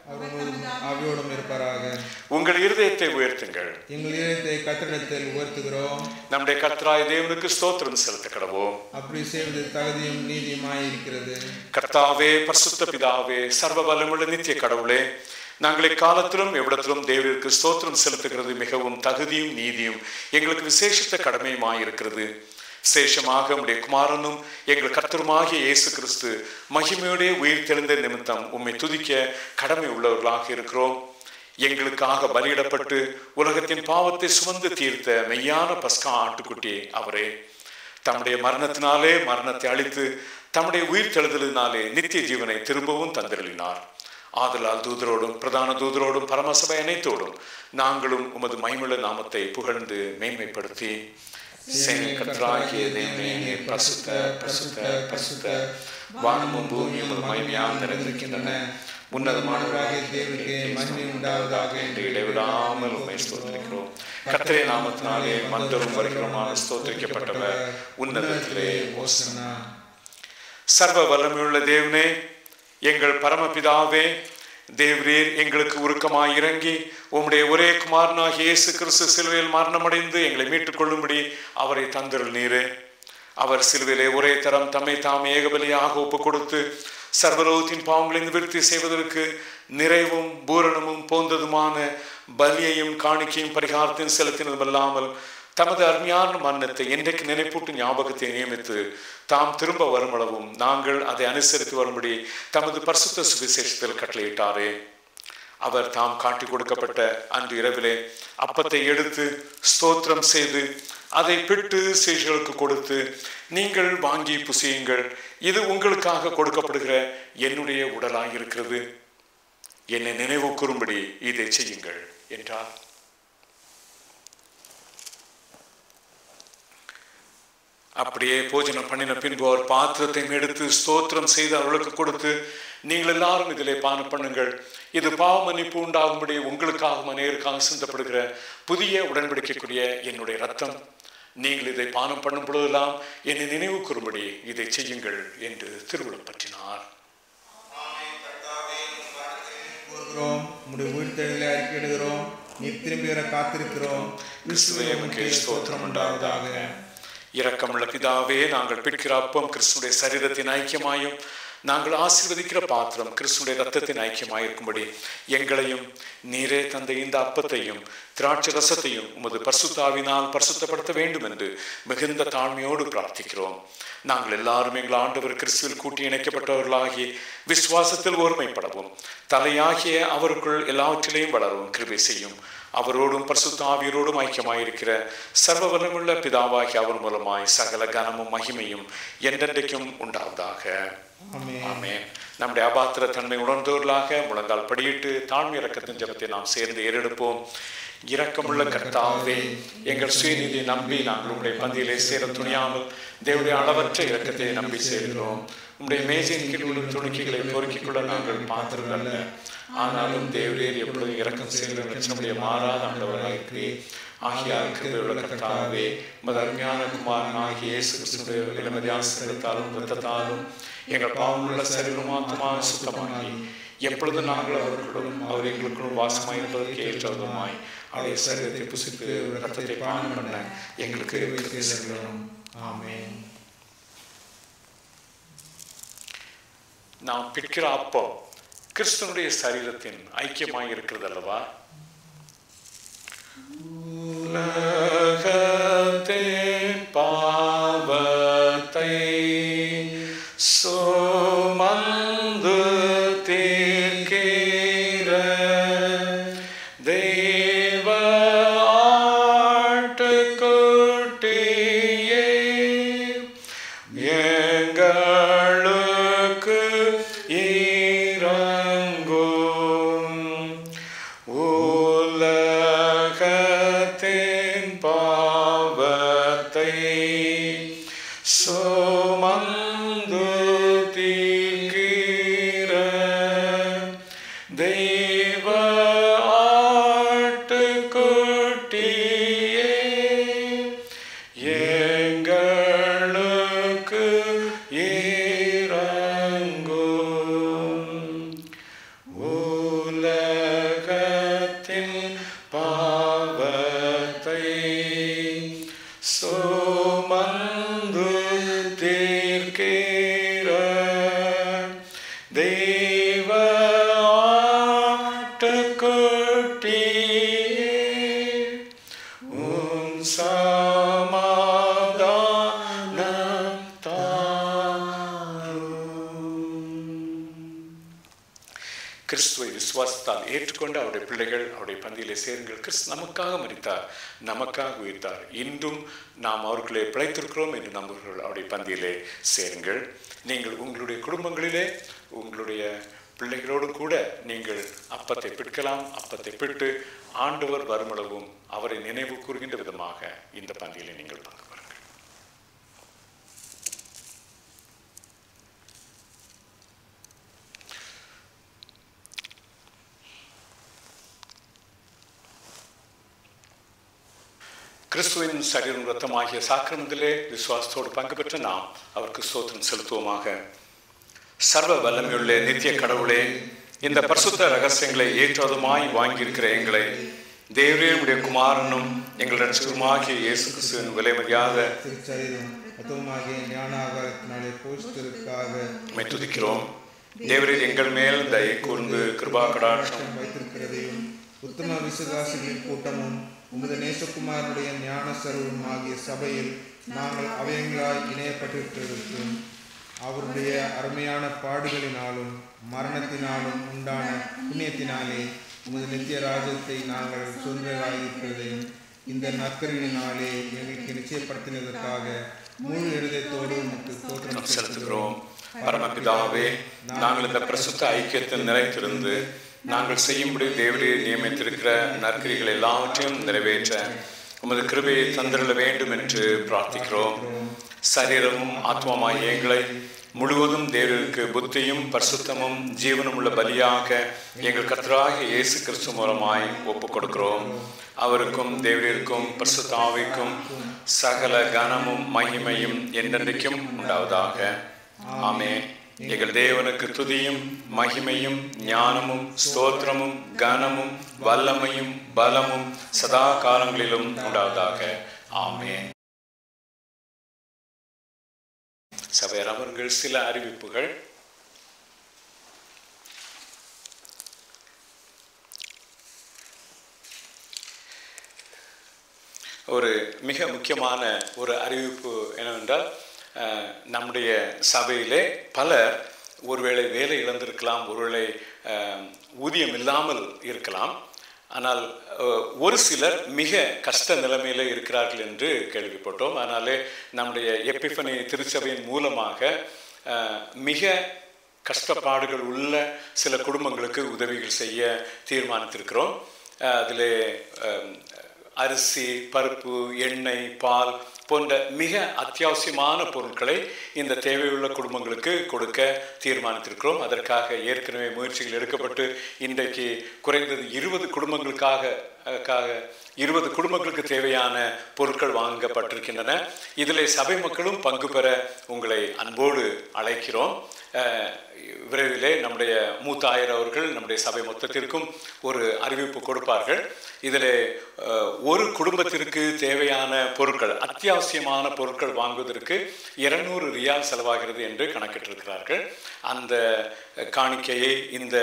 ஆவியோடும் இருப்பாராக. உங்கள் இருதயத்தை உயர்த்துங்கள். எங்கள் இதயத்தை கர்த்தரிடத்தில் உயர்த்துகிறோம். நம்முடைய கர்த்தராகிய தேவனுக்கு ஸ்தோத்திரம் செலுத்த கடவோம். அப்படி செய்வது தகுதியும் நீதியுமாய் இருக்கிறது. கர்த்தாவே, பரிசுத்த பிதாவே, சர்வ வல்லமுள்ள நித்திய கடவுளே, நாங்கள் இக்காலத்திலும் எவ்விடத்திலும் தேவனுக்கு ஸ்தோத்திரம் செலுத்துகிறது மிகவும் தகுதியும் நீதியும் எங்களுக்கு விசேஷித்த கடமையுமாயிருக்கிறது. விசேஷமாக உம்முடைய குமாரனும் எங்கள் கர்த்தருமாகிய இயேசு கிறிஸ்து மகிமையுடைய உயிர் தெளிந்த நிமித்தம் உம்மை துதிக்க கடமை உள்ளவர்களாக இருக்கிறோம். எங்களுக்காக பலியிடப்பட்டு உலகத்தின் பாவத்தை சுமந்து தீர்த்த மெய்யான பஸ்கா ஆட்டுக்குட்டி அவரே. தம்முடைய மரணத்தினாலே மரணத்தை அழித்து தம்முடைய உயிர் தெழுதலினாலே நித்திய ஜீவனை திரும்பவும் தந்திரளினார். ஆதலால் தூதரோடும் பிரதான தூதரோடும் பரமசபை அனைத்தோடும் நாங்களும் உமது மகிமையுள்ள நாமத்தை புகழ்ந்து மேன்மைப்படுத்தி, கர்த்தராகிய தேவனே, நீர் பரிசுத்த பரிசுத்த பரிசுத்த, வானமும் பூமியும் மகிமையால் நிறைந்திருக்கின்றன. உன்னதமானவராகிய தேவனுக்கே மகிமை உண்டாவதாக என்று இடைவிடாமல் உம்மை ஸ்தோத்திரிக்கிறோம். கர்த்தருடைய நாமத்தினாலே வந்தரும் வருகிறோமான ஸ்தோத்திரிக்கப்பட்டவர் உன்னதத்திலே ஓசன்னா. சர்வ வல்லமையுள்ள தேவனே, எங்கள் பரமபிதாவே, தேவரீர் எங்களுக்கு உருக்கமாய் இறங்கி உம்முடைய ஒரே குமாரனாகிய இயேசு கிறிஸ்து சிலுவையில் மரணமடைந்து எங்களை மீட்டுக் கொள்ளும்படி அவரை தந்தருள் நீரே. அவர் சிலுவையிலே ஒரே தரம் தம்மை தாம் ஏகபலியாக ஒப்பு கொடுத்து சர்வலோகத்தின் பாவங்களை நிவர்த்தி செய்வதற்கு நிறைவும் பூரணமும் போந்ததுமான பலியையும் காணிக்கையும் பரிகாரத்தையும் செலுத்தினதுமல்லாமல் தமது அருமையான மரணத்தை இன்றைக்கு நினைப்பூட்டு ஞாபகத்தை நியமித்து தாம் திரும்ப வருமளவும் நாங்கள் அதை அனுசரித்து வரும்படி தமது பரிசுத்த சுவிசேஷத்தில் கட்டளையிட்டாரே. அவர் தாம் காட்டி கொடுக்கப்பட்ட அன்று இரவிலே அப்பத்தை எடுத்து ஸ்தோத்திரம் செய்து அதை பிட்டு சீஷர்களுக்கு கொடுத்து, நீங்கள் வாங்கி புசியுங்கள், இது உங்களுக்காக கொடுக்கப்படுகிற என்னுடைய உடலாயிருக்கிறது, என்னை நினைவு கூறும்படி இதை செய்யுங்கள் என்றார். அப்படியே போஜனம் பண்ணின பின்பு அவர் பாத்திரத்தை எடுத்து ஸ்தோத்திரம் செய்து அவர்களுக்கு கொடுத்து, நீங்கள் எல்லாரும் இதிலே பானம் பண்ணுங்கள், இது பாவ மன்னிப்பு உண்டாகும்படி உங்களுக்காக அநேகருக்காக சிந்தப்படுகிற புதிய உடன்படிக்கைக்குரிய என்னுடைய ரத்தம், நீங்கள் இதை பானம் பண்ணும் பொழுதெல்லாம் என்னை நினைவு கூறும்படி இதை செய்யுங்கள் என்று திருவுளம் பற்றினார். அறிக்கையிடுகிறோம், நீ திரும்பி வர காத்திருக்கிறோம். ஸ்தோத்திரம் உண்டாவதாக. இரக்கமுள்ள பிதாவே, நாங்கள் பிடிக்கிற அப்பம் கிறிஸ்துடைய சரீரத்தின் ஐக்கியமாயும் நாங்கள் ஆசீர்வதிக்கிற பாத்திரம் கிறிஸ்துடைய ரத்தத்தின் ஐக்கியமாயிருக்கும்படி எங்களையும் நீரே தந்த இந்த அப்பத்தையும் திராட்சை ரசத்தையும் உமது பரிசுத்தாவினால் பரிசுத்தப்படுத்த வேண்டும் என்று மிகுந்த தாழ்மையோடு பிரார்த்திக்கிறோம். நாங்கள் எல்லாரும் எங்கள் ஆண்டவர் கிறிஸ்துவில் கூட்டி இணைக்கப்பட்டவர்களாகி விசுவாசத்தில் ஒருமைப்படவும் தலையாகிய அவருக்குள் எல்லாவற்றிலையும் வளரவும் கிருபை செய்யும். அவரோடும் பரிசுத்த ஆவியரோடும் ஐக்கியமாயிருக்கிற சர்வ வல்லமுள்ள பிதாவாகி அவர் மூலமாய் சகல கனமும் மகிமையும் என்றென்றைக்கும் உண்டாவதாக. ஆமென். நம்முடைய அபாத்திர தன்மை உணர்ந்தவர்களாக முழங்கால் படியிட்டு தாழ்மை இரக்கத்தின் ஜெபத்தை நாம் சேர்ந்து ஏறெடுப்போம். இரக்கமுள்ள கர்த்தாவே, எங்கள் சுயநீதியை நம்பி நாங்கள் உங்களுடைய பந்தியிலே சேர துணியாமல் தேவனுடைய அளவற்ற இரக்கத்தை நம்பி சேர்கிறோம். உங்களுடைய மேஜையின் கீழ் உள்ள துணிக்கைகளை பொறுக்கிக் கொள்ள நாங்கள் பாத்திரங்கள், ஆனாலும் தேவரீர் எப்பொழுதும் இரக்கம் செய்கிற நம்முடைய மாறாத ஆண்டவராயிருக்கிறீர். ஆகியால் கிருபையுள்ள கர்த்தாவே, உமது அருமையான குமாரனாகிய இயேசு கிறிஸ்துவினுடைய இளமதியான சரீரத்தாலும் இரத்தத்தாலும் எங்கள் பாவமுள்ள சரீரம் ஆத்துமாக சுத்தமாகி எப்பொழுது நாங்கள் அவர்களுடன் அவர் எங்களுக்குள் வாசமாயிருப்பதற்கு ஏற்றவருமாய் அவருடைய சரீரத்தை புசித்து இரத்தத்தை பானம் பண்ண எங்களுக்கு இருக்கிறோம். ஆமென். நாம் பிடிக்கிற அப்பம் கிறிஸ்துவனுடைய சரீரத்தின் ஐக்கியமாய் இருக்கிறது அல்லவா? உலகத்தின் பாவத்தை சுமந்து தீர்க்கிற தேவ ஆட்டுக்குட்டியே, எங்களுக்கு இரங்கும். உலகத்தின் பாவத்தை சுமந்து தீர்க்கிற தெய்வ ஆட்டுக்குட்டியே, எங்களுக்கு இரங்கும். உலகத்தின் பாவத்தை சுமந்து தீர்க்கிற தெய்வ ஆட்டுக்குட்டியே, உன் சமாதானம் தாரும். கிறிஸ்துவை விசுவாசத்தால் ஏற்றுக்கொண்டு அவருடைய பிள்ளைகள் அவருடைய பந்தியிலே சேருங்கள். கிறிஸ்து நமக்காக மரித்தார், நமக்காக உயிர்த்தார். இன்றும் நாம் அவர்களே பிழைத்திருக்கிறோம் என்று நம்புகிறவர்கள் அவருடைய பந்தியிலே சேருங்கள். நீங்கள் உங்களுடைய குடும்பங்களிலே உங்களுடைய பிள்ளைகளோடு கூட நீங்கள் அப்பத்தை பிற்கலாம். அப்பத்தை பிட்டு ஆண்டவர் வருமளவும் அவரை நினைவு கூறுகின்ற விதமாக இந்த பந்தியிலே நீங்கள் பங்கு பெறுங்கள். கிறிஸ்துவின் சரீரம் ரத்தமாகிய சாக்கிரமத்திலே விசுவாசத்தோடு பங்கு பெற்ற நாம் அவருக்கு ஸ்தோத்திரம் செலுத்துவோமாக. சர்வ வல்லமையுள்ள நித்திய கடவுளே, இந்த பரிசுத்த ரகசியங்களை ஏற்றதுமாய் வாங்கியிருக்கிற எங்களை தேவரே குமாரனும் எங்கள் ரட்சகருமாகிய இயேசு கிறிஸ்துவின் விலைமதியாத துதிக்கிறோம். தேவரே, எங்கள் மேல் தயை கூர்ந்து கிருபா கடாட்சம் வைத்திருக்கிறதையும் உத்தம விசுவாசிகளின் கூட்டமும் உமது நேசகுமாரனுடைய ஞான சர்வம் ஆகிய சபையில் நாங்கள் அவயங்களாய் இணையப்பட்டிருக்கிறதற்கும் அவருடைய அருமையான பாடுகளினாலும் மரணத்தினாலும் உண்டான புண்ணியத்தினாலே உமது நித்திய ராஜ்யத்தை நாங்கள் சொந்தராயிருக்கிறதையும் இந்த நற்கரினாலே எங்களுக்கு நிச்சயப்படுத்தினதற்காக முழு இருதயத்தோடு உமக்கு ஸ்தோத்திரம் செலுத்துகிறோம். பரமபிதாவே, நாங்கள் இந்த பிரசுத்த ஐக்கியத்தில் நிறைத்திருந்து நாங்கள் செய்யும்படி தேவரே நியமித்திருக்கிற நற்கிரிகள் எல்லாவற்றையும் நிறைவேற்ற உமது கிருபையை தந்திரல வேண்டும் என்று பிரார்த்திக்கிறோம். சரீரமும் ஆத்மாமாய் எங்களை முழுவதும் தேவருக்கு புத்தியும் பரிசுத்தமும் ஜீவனும் உள்ள பலியாக எங்கள் கர்த்தராகிய இயேசு கிறிஸ்து மூலமாய் ஒப்புக் கொடுக்கிறோம். அவருக்கும் தேவரிற்கும் பரிசுத்த ஆவிக்கும் சகல கனமும் மகிமையும் என்றென்றைக்கும் உண்டாவதாக. ஆமென். எங்கள் தேவனுக்கு துதியும் மகிமையும் ஞானமும் ஸ்தோத்திரமும் கனமும் வல்லமையும் பலமும் சதா காலங்களிலும் உண்டாவதாக. ஆமென். சபையர் அவர்கள் சில அறிவிப்புகள். ஒரு மிக முக்கியமான ஒரு அறிவிப்பு என்னவென்றால், நம்முடைய சபையிலே பலர் ஒருவேளை வேலை இழந்திருக்கலாம், ஒருவேளை ஊதியம் இல்லாமல் இருக்கலாம். ஆனால் ஒரு சிலர் மிக கஷ்ட நிலைமையில் இருக்கிறார்கள் என்று கேள்விப்பட்டோம். அதனாலே நம்முடைய எப்பிஃபனி திருச்சபையின் மூலமாக மிக கஷ்டப்பாடுகள் உள்ள சில குடும்பங்களுக்கு உதவிகள் செய்ய தீர்மானித்திருக்கிறோம். அதில் அரிசி, பருப்பு, எண்ணெய், பால் போன்ற மிக அத்தியாவசியமான பொருட்களை இந்த தேவையுள்ள குடும்பங்களுக்கு கொடுக்க தீர்மானித்திருக்கிறோம். அதற்காக ஏற்கனவே முயற்சிகள் எடுக்கப்பட்டு இன்றைக்கு குறைந்தது 20 குடும்பங்களுக்கு தேவையான பொருட்கள் வாங்கப்பட்டிருக்கின்றன. இதில் சபை மக்களும் பங்கு பெற உங்களை அன்போடு அழைக்கிறோம். விரைவிலே நம்முடைய மூத்தாயர் அவர்கள் நம்முடைய சபை மொத்தத்திற்கும் ஒரு அறிவிப்பு கொடுப்பார்கள். இதில் ஒரு குடும்பத்திற்கு தேவையான பொருட்கள், அத்தியாவசியமான பொருட்கள் வாங்குவதற்கு 200 ரியால் செலவாகிறது என்று கணக்கிட்டிருக்கிறார்கள். அந்த காணிக்கையை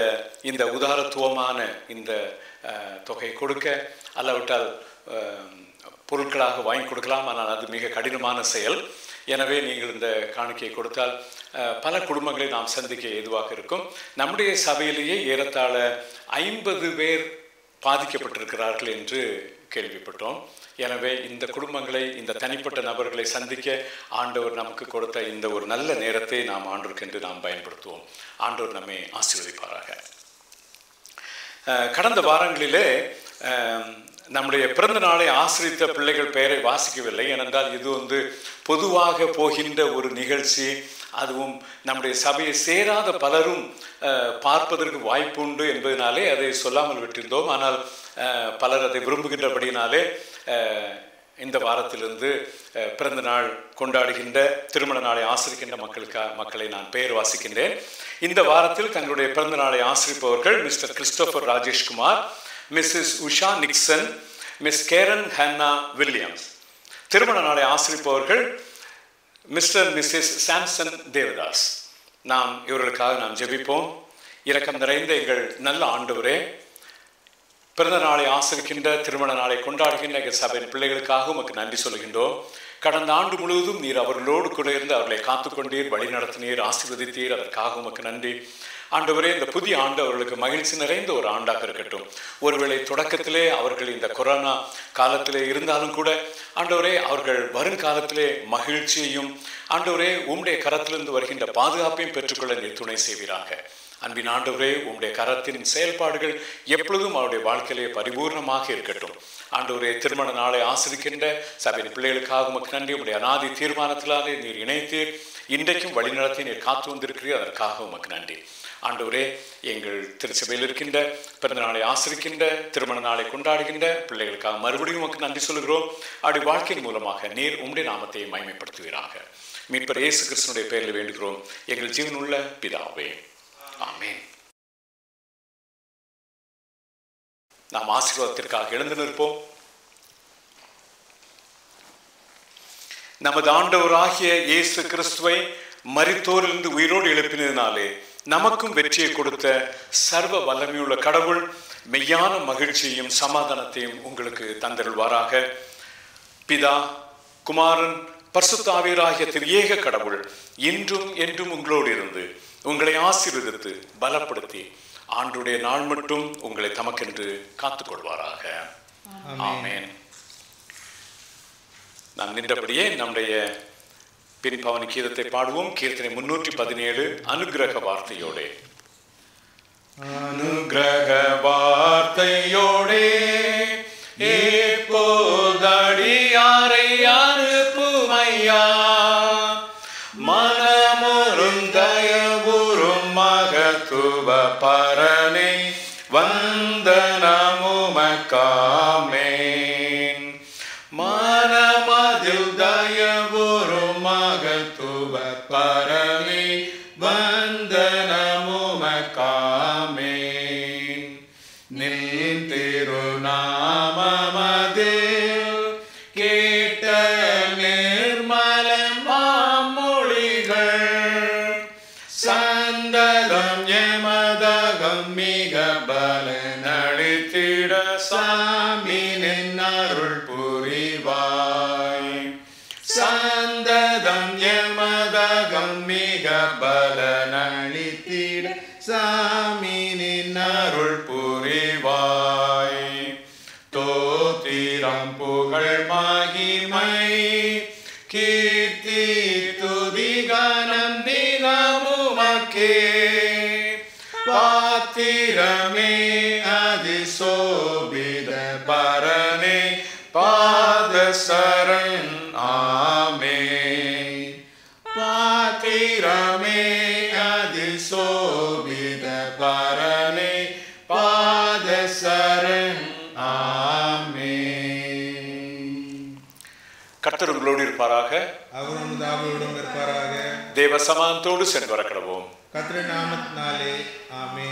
இந்த உதாரத்துவமான இந்த தொகை கொடுக்க, அல்லவிட்டால் பொருட்களாக வாங்கி கொடுக்கலாம். ஆனால் அது மிக கடினமான செயல். எனவே நீங்கள் இந்த காணிக்கையை கொடுத்தால் பல குடும்பங்களை நாம் சந்திக்க ஏதுவாக இருக்கும். நம்முடைய சபையிலேயே ஏறத்தாழ 50 பேர் பாதிக்கப்பட்டிருக்கிறார்கள் என்று கேள்விப்பட்டோம். எனவே இந்த குடும்பங்களை, இந்த தனிப்பட்ட நபர்களை சந்திக்க ஆண்டவர் நமக்கு கொடுத்த இந்த ஒரு நல்ல நேரத்தை நாம் ஆண்டவருக்கென்று நாம் பயன்படுத்துவோம். ஆண்டவர் நம்மை ஆசீர்வதிப்பாராக. கடந்த வாரங்களிலே நம்முடைய பிறந்த நாளை ஆசிரித்த பிள்ளைகள் பெயரை வாசிக்கவில்லை. ஏனென்றால் இது பொதுவாக போகின்ற ஒரு நிகழ்ச்சி. அதுவும் நம்முடைய சபையை சேராத பலரும் பார்ப்பதற்கு வாய்ப்பு உண்டு என்பதனாலே அதை சொல்லாமல் விட்டிருந்தோம். ஆனால் பலர் அதை விரும்புகின்றபடியினாலே இந்த வாரத்திலிருந்து பிறந்த நாள் கொண்டாடுகின்ற, திருமண நாளை ஆசிரிக்கின்ற மக்களை நான் பெயர் வாசிக்கின்றேன். இந்த வாரத்தில் தங்களுடைய பிறந்த நாளை ஆசிரிப்பவர்கள் mister Christopher Rajeshkumar, missus Usha Nixon, miss Karen Hannah Williams. திருமண நாளை ஆசிரிப்பவர்கள் மிஸ்டர் மிஸ்ஸஸ் சாம்சன் தேவதாஸ். நாம் இவர்களுக்காக நாம் ஜெபிப்போம். இரக்கம் நிறைந்த எங்கள் நல்ல ஆண்டவரே, பிறந்த நாளை ஆசிரிக்கின்ற, திருமண நாளை கொண்டாடுகின்ற எங்கள் சபையின் பிள்ளைகளுக்காக உமக்கு நன்றி சொல்கின்றோம். கடந்த ஆண்டு முழுவதும் நீர் அவர்களோடு கூட இருந்து அவர்களை காத்துக்கொண்டீர், வழி நடத்தினீர், ஆசீர்வதித்தீர். அதற்காக உமக்கு நன்றி. ஆண்டவரே, இந்த புதிய ஆண்டு அவர்களுக்கு மகிழ்ச்சி நிறைந்த ஒரு ஆண்டாக இருக்கட்டும். ஒருவேளை தொடக்கத்திலே அவர்கள் இந்த கொரோனா காலத்திலே இருந்தாலும் கூட ஆண்டவரே, அவர்கள் வருங்காலத்திலே மகிழ்ச்சியையும் ஆண்டவரே உம்முடைய கரத்திலிருந்து வருகின்ற பாதுகாப்பையும் பெற்றுக்கொள்ள நீர் துணை செய்வீராக. அன்பின் ஆண்டவரே, உம்முடைய கரத்தின் செயல்பாடுகள் எப்பொழுதும் அவருடைய வாழ்க்கையிலே பரிபூர்ணமாக இருக்கட்டும். ஆண்டவரே, திருமண நாளை ஆசிரிக்கின்ற சபையின் பிள்ளைகளுக்காக உமக்கு நன்றி. உம்முடைய அநாதி தீர்மானத்திலாலே நீர் இணைத்தீர், இன்றைக்கும் வழிநடத்தி நீர் காத்து வந்திருக்கிறீர். அதற்காக உமக்கு நன்றி. ஆண்டவரே, எங்கள் திருச்சபையில் இருக்கின்ற பிறந்த நாளை ஆசிரிக்கின்ற, திருமண நாளை கொண்டாடுகின்ற பிள்ளைகளுக்காக மறுபடியும் உமக்கு நன்றி சொல்கிறோம். அப்படி வாழ்க்கையின் மூலமாக நீர் உம்முடைய நாமத்தை மகிமைப்படுத்துவீராக. மீட்பர் இயேசு கிறிஸ்துவினுடைய பெயரில் வேண்டுகிறோம் எங்கள் ஜீவனுள்ள பிதாவே, ஆமென். நாம் ஆசீர்வாதத்திற்காக எழுந்து நிற்போம். நமது ஆண்டவராகிய இயேசு கிறிஸ்துவை மரித்தோரிலிருந்து உயிரோடு எழுப்பினதினாலே நமக்கும் வெற்றியை கொடுத்த சர்வ வல்லமையுள்ள கடவுள் மெய்யான மகிழ்ச்சியையும் சமாதானத்தையும் உங்களுக்கு தந்தருள்வாராக. பிதா, குமாரன், பரிசுத்த ஆவியாராகிய திரியேக கடவுள் இன்றும் என்றும் உங்களோடு இருந்து உங்களை ஆசீர்வதித்து பலப்படுத்தி ஆண்டுடைய நாள் மட்டும் உங்களை தமக்கென்று காத்துக்கொள்வாராக. ஆமென். நாம் நின்றபடியே நம்முடைய பின்பவனி கீதத்தை பாடுவோம். கீர்த்தனை 317 அனுக்கிரக வார்த்தையோடே. அனுக்கிரக வார்த்தையோடே எப்போதடியாரை அனுப்புமையா, மனமுறும் தயவுறும் மகத்துவ பரனே வந்தனமுமக்காமேன். மனமதில் தயவுறும் மகத்துவ பரனே வந்தனமுமக்காமேன். நின் திருநாமமதில் கேட்ட நிர்மல மாமொழிகள் சந்ததம் எமதகம் மிக பலனளித்திட சாமி நின் அருள் புரிவாய். சந்ததம் எமதகம் மிக பலனளித்திட சாமி நின் அருள் புரிவாய். தோத்திரம் புகழ் மகிமை கீர்த்தி துதிகானம் தினமுமக்கே. பாத்திரமே அதிசோபித பரனே பாதசரண் ஆமென். பாத்திரமே அதிசோபித பரனே பாதசரண் ஆமென். கர்த்தர் உங்களோடு இருப்பாராக, அவரும் தாவியோடும் இருப்பாராக. தேவ சமானத்தோடு சென்று வரக்கடவோம். கர்த்தரின் நாமத்தினாலே ஆமென்.